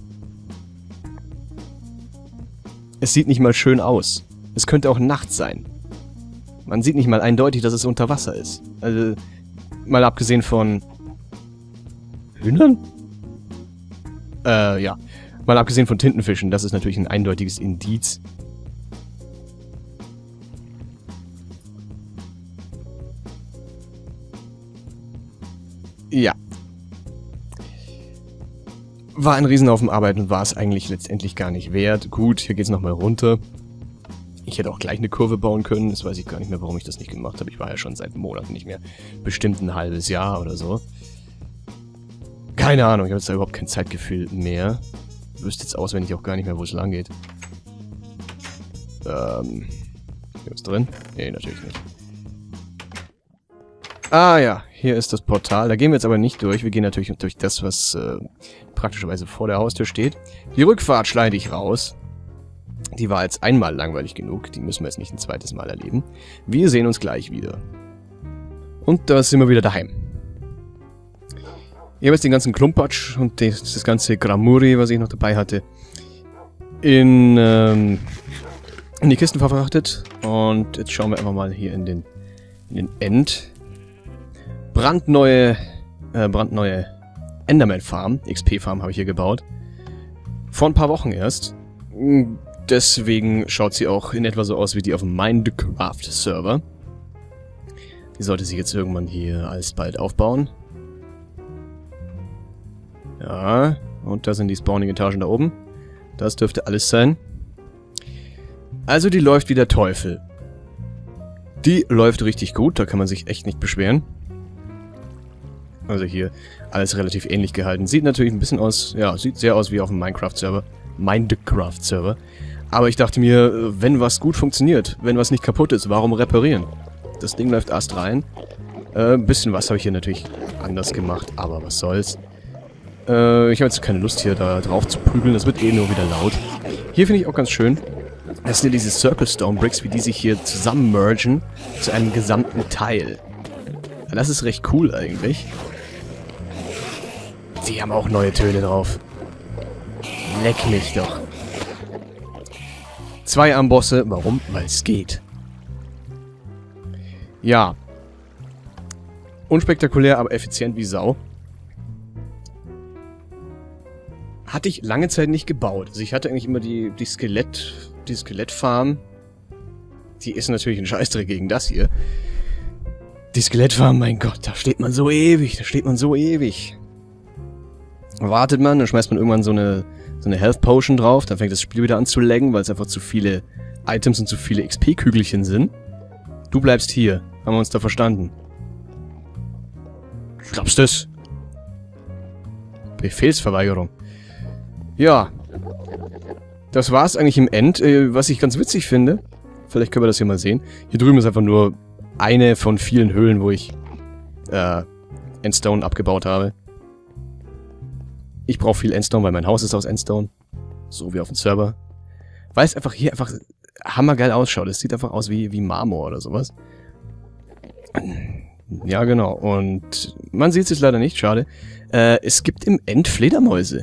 Es sieht nicht mal schön aus. Es könnte auch nachts sein. Man sieht nicht mal eindeutig, dass es unter Wasser ist. Also, mal abgesehen von... Hühnern? Äh, ja. Mal abgesehen von Tintenfischen, das ist natürlich ein eindeutiges Indiz. Ja. War ein Riesenhaufen Arbeit und war es eigentlich letztendlich gar nicht wert. Gut, hier geht's nochmal runter. Ich hätte auch gleich eine Kurve bauen können. Das weiß ich gar nicht mehr, warum ich das nicht gemacht habe. Ich war ja schon seit Monaten nicht mehr. Bestimmt ein halbes Jahr oder so. Keine Ahnung, ich habe jetzt da überhaupt kein Zeitgefühl mehr. Ich wüsste jetzt auswendig auch gar nicht mehr, wo es lang geht. Ähm. Hier ist drin? Nee, natürlich nicht. Ah ja, hier ist das Portal. Da gehen wir jetzt aber nicht durch. Wir gehen natürlich durch das, was äh, praktischerweise vor der Haustür steht. Die Rückfahrt schneide ich raus. Die war jetzt einmal langweilig genug, die müssen wir jetzt nicht ein zweites Mal erleben. Wir sehen uns gleich wieder. Und da sind wir wieder daheim. Ich habe jetzt den ganzen Klumpatsch und das, das ganze Gramuri, was ich noch dabei hatte, in, ähm, in die Kisten verfrachtet. Und jetzt schauen wir einfach mal hier in den, in den End. Brandneue, äh, brandneue Enderman Farm, X P Farm habe ich hier gebaut. Vor ein paar Wochen erst. Deswegen schaut sie auch in etwa so aus wie die auf dem Minecraft Server. Die sollte sich jetzt irgendwann hier alsbald aufbauen. Ja, und da sind die Spawning-Etagen da oben. Das dürfte alles sein. Also die läuft wie der Teufel. Die läuft richtig gut, da kann man sich echt nicht beschweren. Also hier alles relativ ähnlich gehalten. Sieht natürlich ein bisschen aus, ja, sieht sehr aus wie auf dem Minecraft-Server. Minecraft-Server. Aber ich dachte mir, wenn was gut funktioniert, wenn was nicht kaputt ist, warum reparieren? Das Ding läuft erst rein. Äh, ein bisschen was habe ich hier natürlich anders gemacht, aber was soll's. Äh, ich habe jetzt keine Lust hier da drauf zu prügeln, das wird eh nur wieder laut. Hier finde ich auch ganz schön, das sind ja diese Circle Stone Bricks, wie die sich hier zusammen mergen zu einem gesamten Teil. Ja, das ist recht cool eigentlich. Die haben auch neue Töne drauf. Leck mich doch. Zwei Ambosse, warum? Weil es geht. Ja. Unspektakulär, aber effizient wie Sau. Hatte ich lange Zeit nicht gebaut. Also ich hatte eigentlich immer die, die Skelett, die Skelettfarm. Die ist natürlich ein Scheißdreck gegen das hier. Die Skelettfarm, mein Gott, da steht man so ewig, da steht man so ewig. Wartet man, dann schmeißt man irgendwann so eine, so eine Health Potion drauf, dann fängt das Spiel wieder an zu laggen, weil es einfach zu viele Items und zu viele X P-Kügelchen sind. Du bleibst hier. Haben wir uns da verstanden? Glaubst du das? Befehlsverweigerung. Ja. Das war's eigentlich im End. Äh, was ich ganz witzig finde, vielleicht können wir das hier mal sehen. Hier drüben ist einfach nur eine von vielen Höhlen, wo ich äh, Endstone abgebaut habe. Ich brauche viel Endstone, weil mein Haus ist aus Endstone. So wie auf dem Server. Weil es einfach hier einfach hammergeil ausschaut. Es sieht einfach aus wie, wie Marmor oder sowas. Ja, genau. Und man sieht es jetzt leider nicht, schade. Äh, es gibt im End Fledermäuse.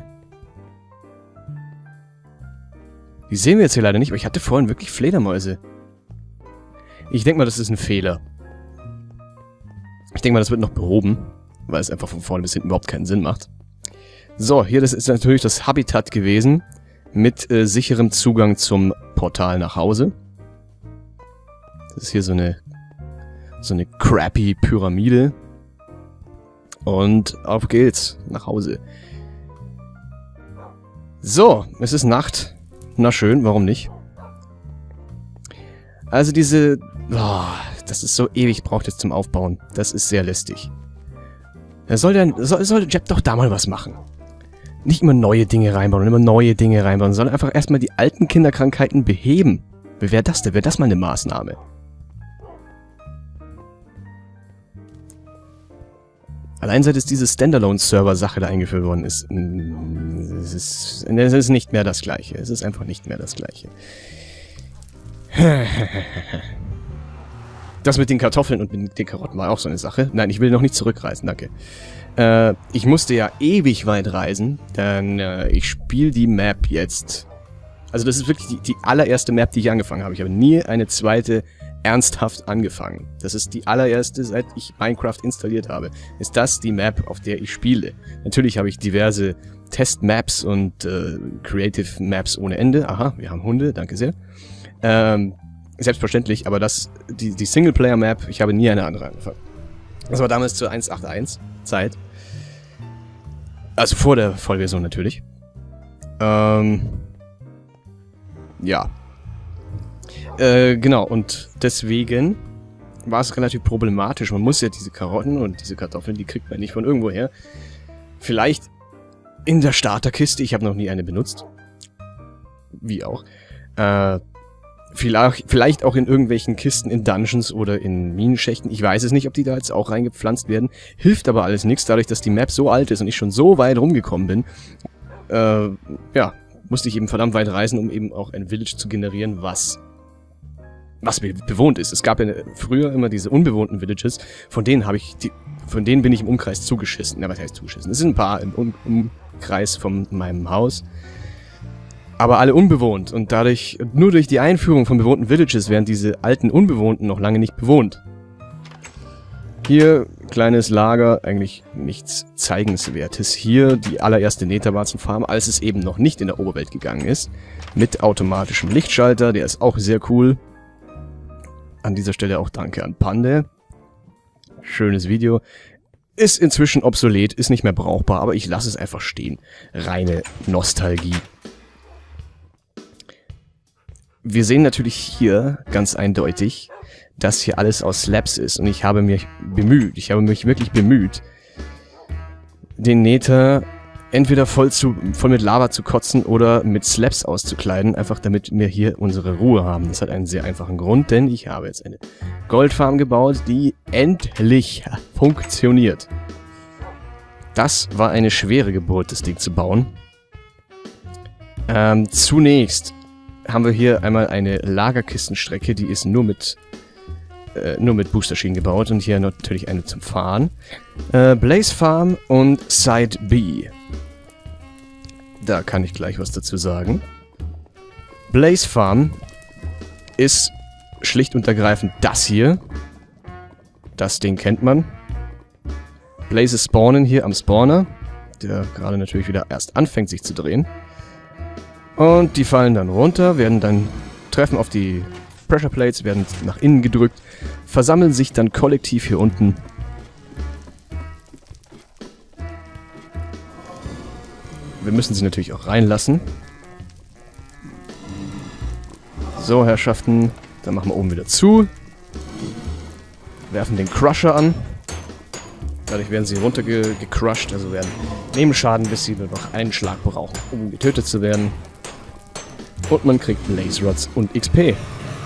Die sehen wir jetzt hier leider nicht, aber ich hatte vorhin wirklich Fledermäuse. Ich denke mal, das ist ein Fehler. Ich denke mal, das wird noch behoben, weil es einfach von vorne bis hinten überhaupt keinen Sinn macht. So, hier, das ist natürlich das Habitat gewesen, mit äh, sicherem Zugang zum Portal nach Hause. Das ist hier so eine, so eine crappy Pyramide. Und auf geht's, nach Hause. So, es ist Nacht. Na schön, warum nicht? Also diese... Oh, das ist so ewig, braucht es zum Aufbauen. Das ist sehr lästig. Soll der, soll, soll Jeb doch da mal was machen. Nicht immer neue Dinge reinbauen und immer neue Dinge reinbauen, sondern einfach erstmal die alten Kinderkrankheiten beheben. Wie wäre das denn? Wäre das mal eine Maßnahme? Allein seit es diese Standalone-Server-Sache da eingeführt worden ist, es ist, es ist nicht mehr das Gleiche. Es ist einfach nicht mehr das Gleiche. Das mit den Kartoffeln und mit den Karotten war auch so eine Sache. Nein, ich will noch nicht zurückreisen, danke. Äh, ich musste ja ewig weit reisen, denn äh, ich spiele die Map jetzt. Also das ist wirklich die, die allererste Map, die ich angefangen habe. Ich habe nie eine zweite ernsthaft angefangen. Das ist die allererste, seit ich Minecraft installiert habe. Ist das die Map, auf der ich spiele? Natürlich habe ich diverse Test-Maps und äh, Creative Maps ohne Ende. Aha, wir haben Hunde, danke sehr. Ähm, selbstverständlich, aber das, die, die Singleplayer-Map, ich habe nie eine andere angefangen. Das war damals zur eins Punkt acht Punkt eins Zeit. Also vor der Vollversion natürlich. Ähm, ja. Äh, genau, und deswegen war es relativ problematisch. Man muss ja diese Karotten und diese Kartoffeln, die kriegt man nicht von irgendwo her. Vielleicht in der Starterkiste, ich habe noch nie eine benutzt. Wie auch. Äh, vielleicht, vielleicht auch in irgendwelchen Kisten in Dungeons oder in Minenschächten. Ich weiß es nicht, ob die da jetzt auch reingepflanzt werden. Hilft aber alles nichts, dadurch, dass die Map so alt ist und ich schon so weit rumgekommen bin. Äh, ja, musste ich eben verdammt weit reisen, um eben auch ein Village zu generieren, was was be bewohnt ist. Es gab ja früher immer diese unbewohnten Villages, von denen habe ich die, von denen bin ich im Umkreis zugeschissen. Na, was heißt zugeschissen? Es sind ein paar im um Umkreis von meinem Haus, aber alle unbewohnt und dadurch, nur durch die Einführung von bewohnten Villages werden diese alten Unbewohnten noch lange nicht bewohnt. Hier, kleines Lager, eigentlich nichts Zeigenswertes. Hier die allererste Netherwarzenfarm, als es eben noch nicht in der Oberwelt gegangen ist. Mit automatischem Lichtschalter, der ist auch sehr cool. An dieser Stelle auch danke an Pande. Schönes Video. Ist inzwischen obsolet, ist nicht mehr brauchbar, aber ich lasse es einfach stehen. Reine Nostalgie. Wir sehen natürlich hier ganz eindeutig, dass hier alles aus Slabs ist. Und ich habe mich bemüht, ich habe mich wirklich bemüht, den Nether entweder voll, zu, voll mit Lava zu kotzen oder mit Slabs auszukleiden, einfach damit wir hier unsere Ruhe haben. Das hat einen sehr einfachen Grund, denn ich habe jetzt eine Goldfarm gebaut, die endlich funktioniert. Das war eine schwere Geburt, das Ding zu bauen. Ähm, zunächst haben wir hier einmal eine Lagerkistenstrecke, die ist nur mit äh, nur mit Boosterschienen gebaut und hier natürlich eine zum Fahren. Äh, Blaze Farm und Side B. Da kann ich gleich was dazu sagen. Blaze Farm ist schlicht und ergreifend das hier. Das Ding kennt man. Blazes spawnen hier am Spawner, der gerade natürlich wieder erst anfängt sich zu drehen. Und die fallen dann runter, werden dann treffen auf die Pressure Plates, werden nach innen gedrückt, versammeln sich dann kollektiv hier unten. Wir müssen sie natürlich auch reinlassen. So, Herrschaften, dann machen wir oben wieder zu. Werfen den Crusher an. Dadurch werden sie runtergecrushed, also werden nehmen Schaden, bis sie nur noch einen Schlag brauchen, um getötet zu werden. Und man kriegt Blaze Rods und X P.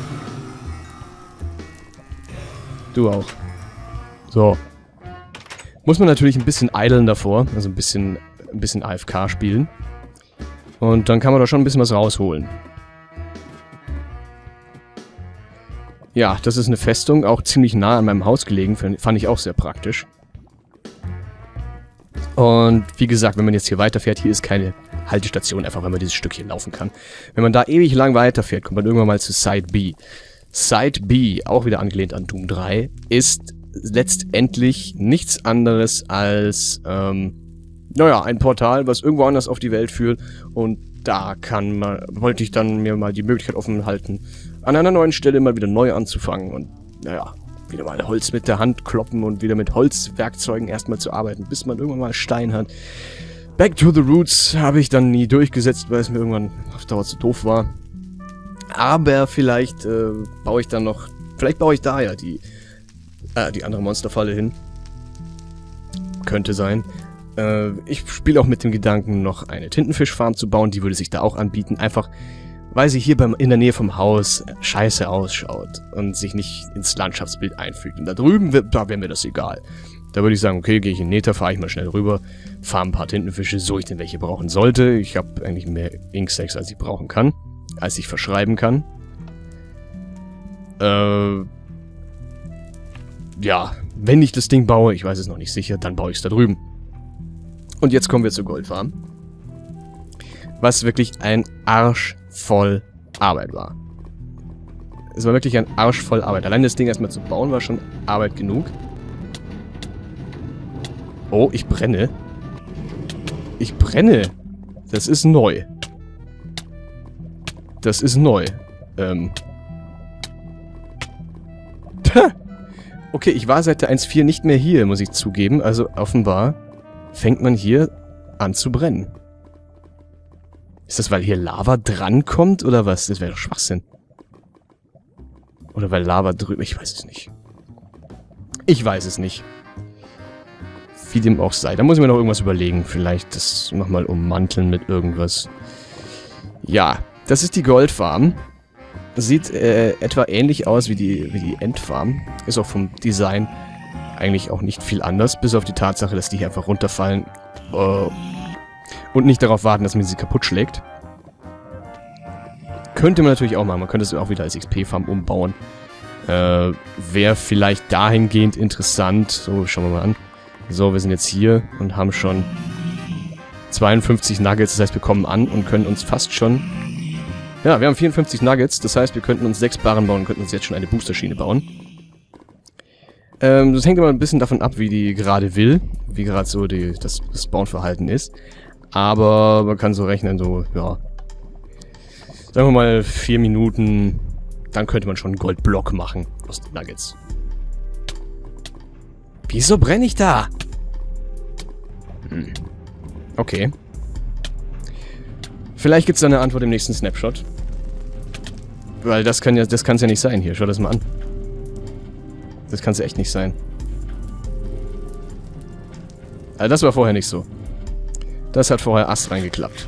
Du auch. So. Muss man natürlich ein bisschen idlen davor, also ein bisschen, ein bisschen A F K spielen. Und dann kann man da schon ein bisschen was rausholen. Ja, das ist eine Festung, auch ziemlich nah an meinem Haus gelegen, fand ich auch sehr praktisch. Und wie gesagt, wenn man jetzt hier weiterfährt, hier ist keine Haltestation, einfach weil man dieses Stück hier laufen kann. Wenn man da ewig lang weiterfährt, kommt man irgendwann mal zu Side B. Side B, auch wieder angelehnt an Doom drei, ist letztendlich nichts anderes als, ähm, naja, ein Portal, was irgendwo anders auf die Welt führt. Und da kann man, wollte ich dann mir mal die Möglichkeit offen halten, an einer neuen Stelle mal wieder neu anzufangen und, naja, wieder mal Holz mit der Hand kloppen und wieder mit Holzwerkzeugen erstmal zu arbeiten, bis man irgendwann mal Stein hat. Back to the Roots habe ich dann nie durchgesetzt, weil es mir irgendwann auf Dauer zu doof war. Aber vielleicht äh, baue ich dann noch, vielleicht baue ich da ja die, äh, die andere Monsterfalle hin. Könnte sein. Äh, ich spiele auch mit dem Gedanken, noch eine Tintenfischfarm zu bauen, die würde sich da auch anbieten. Einfach, weil sie hier beim, in der Nähe vom Haus scheiße ausschaut und sich nicht ins Landschaftsbild einfügt. Und da drüben, da wäre mir das egal. Da würde ich sagen, okay, gehe ich in Nether, fahre ich mal schnell rüber, farm ein paar Tintenfische, so ich denn welche brauchen sollte. Ich habe eigentlich mehr Inkstacks, als ich brauchen kann, als ich verschreiben kann. Äh, ja, wenn ich das Ding baue, ich weiß es noch nicht sicher, dann baue ich es da drüben. Und jetzt kommen wir zur Goldfarm. Was wirklich ein Arsch voll Arbeit war. Es war wirklich ein Arsch voll Arbeit. Allein das Ding erstmal zu bauen war schon Arbeit genug. Oh, ich brenne. Ich brenne. Das ist neu. Das ist neu. Ähm. Okay, ich war seit der eins Punkt vier nicht mehr hier, muss ich zugeben. Also offenbar fängt man hier an zu brennen. Ist das, weil hier Lava drankommt, oder was? Das wäre doch Schwachsinn. Oder weil Lava drüber... Ich weiß es nicht. Ich weiß es nicht. Wie dem auch sei. Da muss ich mir noch irgendwas überlegen. Vielleicht das nochmal ummanteln mit irgendwas. Ja, das ist die Goldfarm. Sieht äh, etwa ähnlich aus wie die, wie die Endfarm. Ist auch vom Design eigentlich auch nicht viel anders. Bis auf die Tatsache, dass die hier einfach runterfallen. Äh, und nicht darauf warten, dass man sie kaputt schlägt. Könnte man natürlich auch machen. Man könnte es auch wieder als X P-Farm umbauen. Äh, wäre vielleicht dahingehend interessant. So, schauen wir mal an. So, wir sind jetzt hier und haben schon zweiundfünfzig Nuggets. Das heißt, wir kommen an und können uns fast schon... Ja, wir haben vierundfünfzig Nuggets. Das heißt, wir könnten uns sechs Barren bauen und könnten uns jetzt schon eine Boosterschiene bauen. Ähm, das hängt immer ein bisschen davon ab, wie die gerade will. Wie gerade so die, das, das Spawn-Verhalten ist. Aber man kann so rechnen, so, ja... Sagen wir mal vier Minuten, dann könnte man schon einen Goldblock machen aus den Nuggets. Wieso brenne ich da? Hm. Okay. Vielleicht gibt es da eine Antwort im nächsten Snapshot. Weil das kann ja, das kann es ja nicht sein hier. Schau das mal an. Das kann es ja echt nicht sein. Also das war vorher nicht so. Das hat vorher Ast reingeklappt.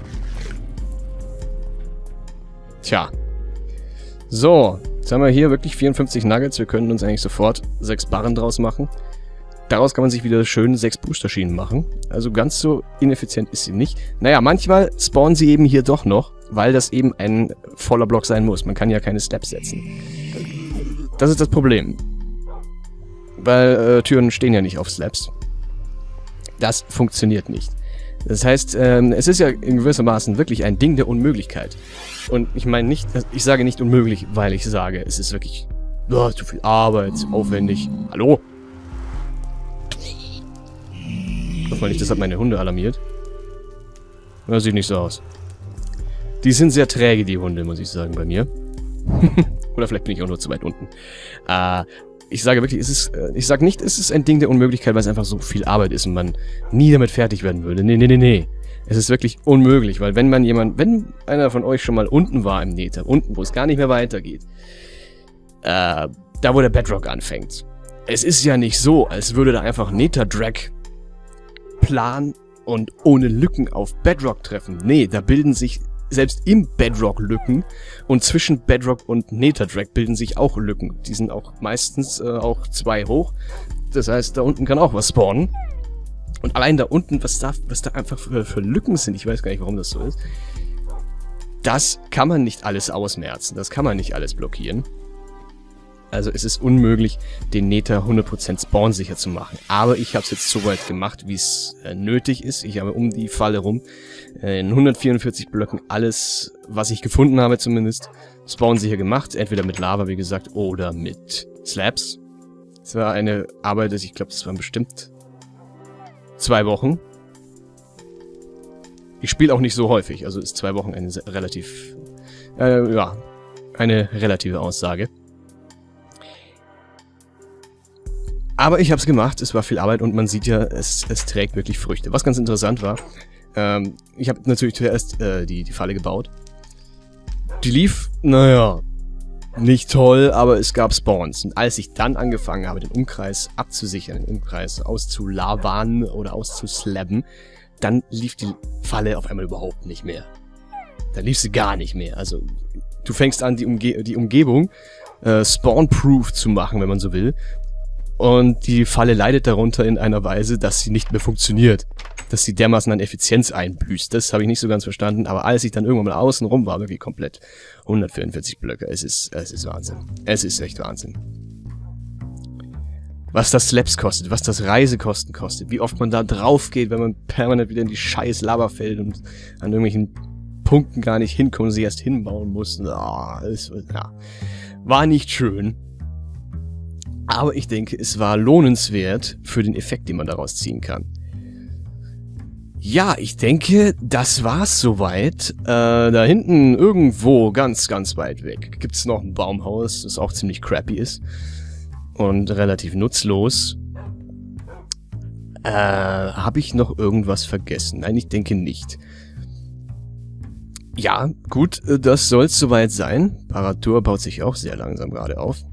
Tja. So, jetzt haben wir hier wirklich vierundfünfzig Nuggets. Wir können uns eigentlich sofort sechs Barren draus machen. Daraus kann man sich wieder schön sechs Boosterschienen machen. Also ganz so ineffizient ist sie nicht. Naja, manchmal spawnen sie eben hier doch noch, weil das eben ein voller Block sein muss. Man kann ja keine Steps setzen. Das ist das Problem. Weil äh, Türen stehen ja nicht auf Slabs. Das funktioniert nicht. Das heißt, ähm, es ist ja in gewissermaßen wirklich ein Ding der Unmöglichkeit. Und ich meine nicht, ich sage nicht unmöglich, weil ich sage, es ist wirklich oh, zu viel Arbeit, zu aufwendig. Hallo? Hoffentlich nicht, das hat meine Hunde alarmiert. Das sieht nicht so aus. Die sind sehr träge, die Hunde, muss ich sagen, bei mir. Oder vielleicht bin ich auch nur zu weit unten. Äh, ich sage wirklich, es ist, ich sage nicht, es ist ein Ding der Unmöglichkeit, weil es einfach so viel Arbeit ist und man nie damit fertig werden würde. Nee, nee, nee, nee. Es ist wirklich unmöglich, weil wenn man jemand, wenn einer von euch schon mal unten war im Nether, unten, wo es gar nicht mehr weitergeht, äh, da wo der Bedrock anfängt. Es ist ja nicht so, als würde da einfach Nether-Drag plan und ohne Lücken auf Bedrock treffen. Nee, da bilden sich selbst im Bedrock Lücken und zwischen Bedrock und Nether-Drag bilden sich auch Lücken. Die sind auch meistens äh, auch zwei hoch. Das heißt, da unten kann auch was spawnen. Und allein da unten, was da, was da einfach für, für Lücken sind, ich weiß gar nicht, warum das so ist, das kann man nicht alles ausmerzen. Das kann man nicht alles blockieren. Also es ist unmöglich, den Nether hundert Prozent spawnsicher zu machen. Aber ich habe es jetzt so weit gemacht, wie es äh, nötig ist. Ich habe um die Falle rum äh, in hundertvierundvierzig Blöcken alles, was ich gefunden habe zumindest, spawnsicher gemacht. Entweder mit Lava, wie gesagt, oder mit Slabs. Es war eine Arbeit, ich glaube, das waren bestimmt zwei Wochen. Ich spiele auch nicht so häufig, also ist zwei Wochen eine relativ, äh, ja, eine relative Aussage. Aber ich habe es gemacht, es war viel Arbeit und man sieht ja, es, es trägt wirklich Früchte. Was ganz interessant war, ähm, ich habe natürlich zuerst äh, die, die Falle gebaut. Die lief, naja, nicht toll, aber es gab Spawns. Und als ich dann angefangen habe, den Umkreis abzusichern, den Umkreis auszulavern oder auszuslabben, dann lief die Falle auf einmal überhaupt nicht mehr. Dann lief sie gar nicht mehr. Also, du fängst an, die, Umge die Umgebung äh, spawn-proof zu machen, wenn man so will. Und die Falle leidet darunter in einer Weise, dass sie nicht mehr funktioniert. Dass sie dermaßen an Effizienz einbüßt. Das habe ich nicht so ganz verstanden. Aber als ich dann irgendwann mal außen rum war, wirklich komplett hundertvierundvierzig Blöcke. Es ist, es ist Wahnsinn. Es ist echt Wahnsinn. Was das Slabs kostet, was das Reisekosten kostet, wie oft man da drauf geht, wenn man permanent wieder in die scheiß Lava fällt und an irgendwelchen Punkten gar nicht hinkommt und sie erst hinbauen muss. Oh, es, ja. War nicht schön. Aber ich denke, es war lohnenswert für den Effekt, den man daraus ziehen kann. Ja, ich denke, das war's soweit. Äh, da hinten irgendwo, ganz, ganz weit weg, gibt's noch ein Baumhaus, das auch ziemlich crappy ist. Und relativ nutzlos. Äh, habe ich noch irgendwas vergessen? Nein, ich denke nicht. Ja, gut, das soll's soweit sein. Paratur baut sich auch sehr langsam gerade auf.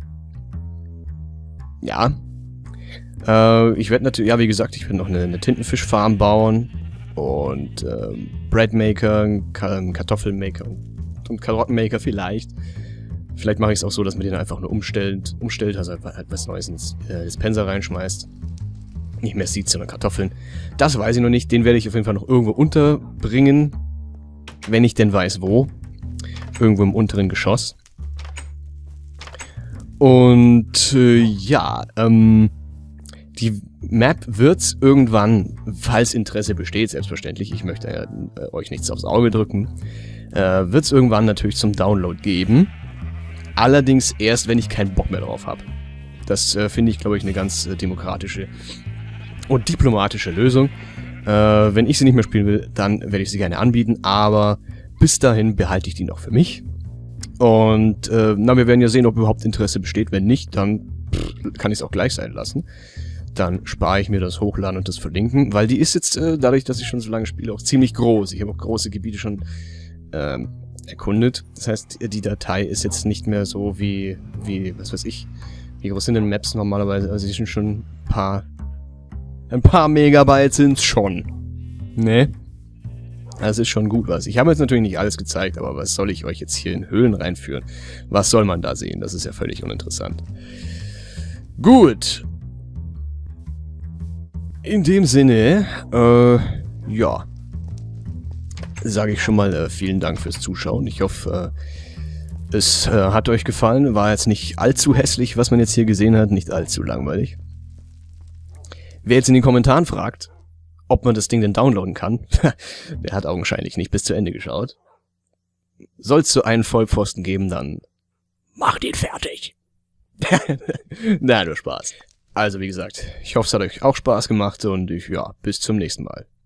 Ja. Äh, ich werde natürlich, ja wie gesagt, ich werde noch eine, eine Tintenfischfarm bauen. Und ähm, Breadmaker, einen Kartoffelmaker und Karottenmaker vielleicht. Vielleicht mache ich es auch so, dass man den einfach nur umstellt, umstellt, also halt was Neues ins äh, Dispenser reinschmeißt. Nicht mehr Seeds, sondern Kartoffeln. Das weiß ich noch nicht. Den werde ich auf jeden Fall noch irgendwo unterbringen. Wenn ich denn weiß, wo. irgendwo im unteren Geschoss. Und äh, ja, ähm, die Map wird's irgendwann, falls Interesse besteht, selbstverständlich, ich möchte ja, äh, euch nichts aufs Auge drücken, äh, wird's irgendwann natürlich zum Download geben. Allerdings erst, wenn ich keinen Bock mehr drauf habe. Das äh, finde ich, glaube ich, eine ganz äh, demokratische und diplomatische Lösung. Äh, wenn ich sie nicht mehr spielen will, dann werde ich sie gerne anbieten, aber bis dahin behalte ich die noch für mich. Und äh, na, wir werden ja sehen, ob überhaupt Interesse besteht. Wenn nicht, dann pff, kann ich es auch gleich sein lassen. Dann spare ich mir das Hochladen und das Verlinken, weil die ist jetzt, äh, dadurch, dass ich schon so lange spiele, auch ziemlich groß. Ich habe auch große Gebiete schon ähm, erkundet. Das heißt, die Datei ist jetzt nicht mehr so wie, wie, was weiß ich, wie groß sind denn Maps normalerweise? Also die sind schon ein paar, ein paar Megabyte sind's schon. Ne? Das ist schon gut was. Ich habe jetzt natürlich nicht alles gezeigt, aber was soll ich euch jetzt hier in Höhlen reinführen? Was soll man da sehen? Das ist ja völlig uninteressant. Gut. In dem Sinne, äh, ja, sage ich schon mal äh, vielen Dank fürs Zuschauen. Ich hoffe, äh, es äh, hat euch gefallen. War jetzt nicht allzu hässlich, was man jetzt hier gesehen hat, nicht allzu langweilig. Wer jetzt in den Kommentaren fragt, ob man das Ding denn downloaden kann, der hat augenscheinlich nicht bis zu Ende geschaut. Soll es so einen Vollpfosten geben, dann macht ihn fertig. Na, nur Spaß. Also wie gesagt, ich hoffe, es hat euch auch Spaß gemacht und ich, ja, bis zum nächsten Mal.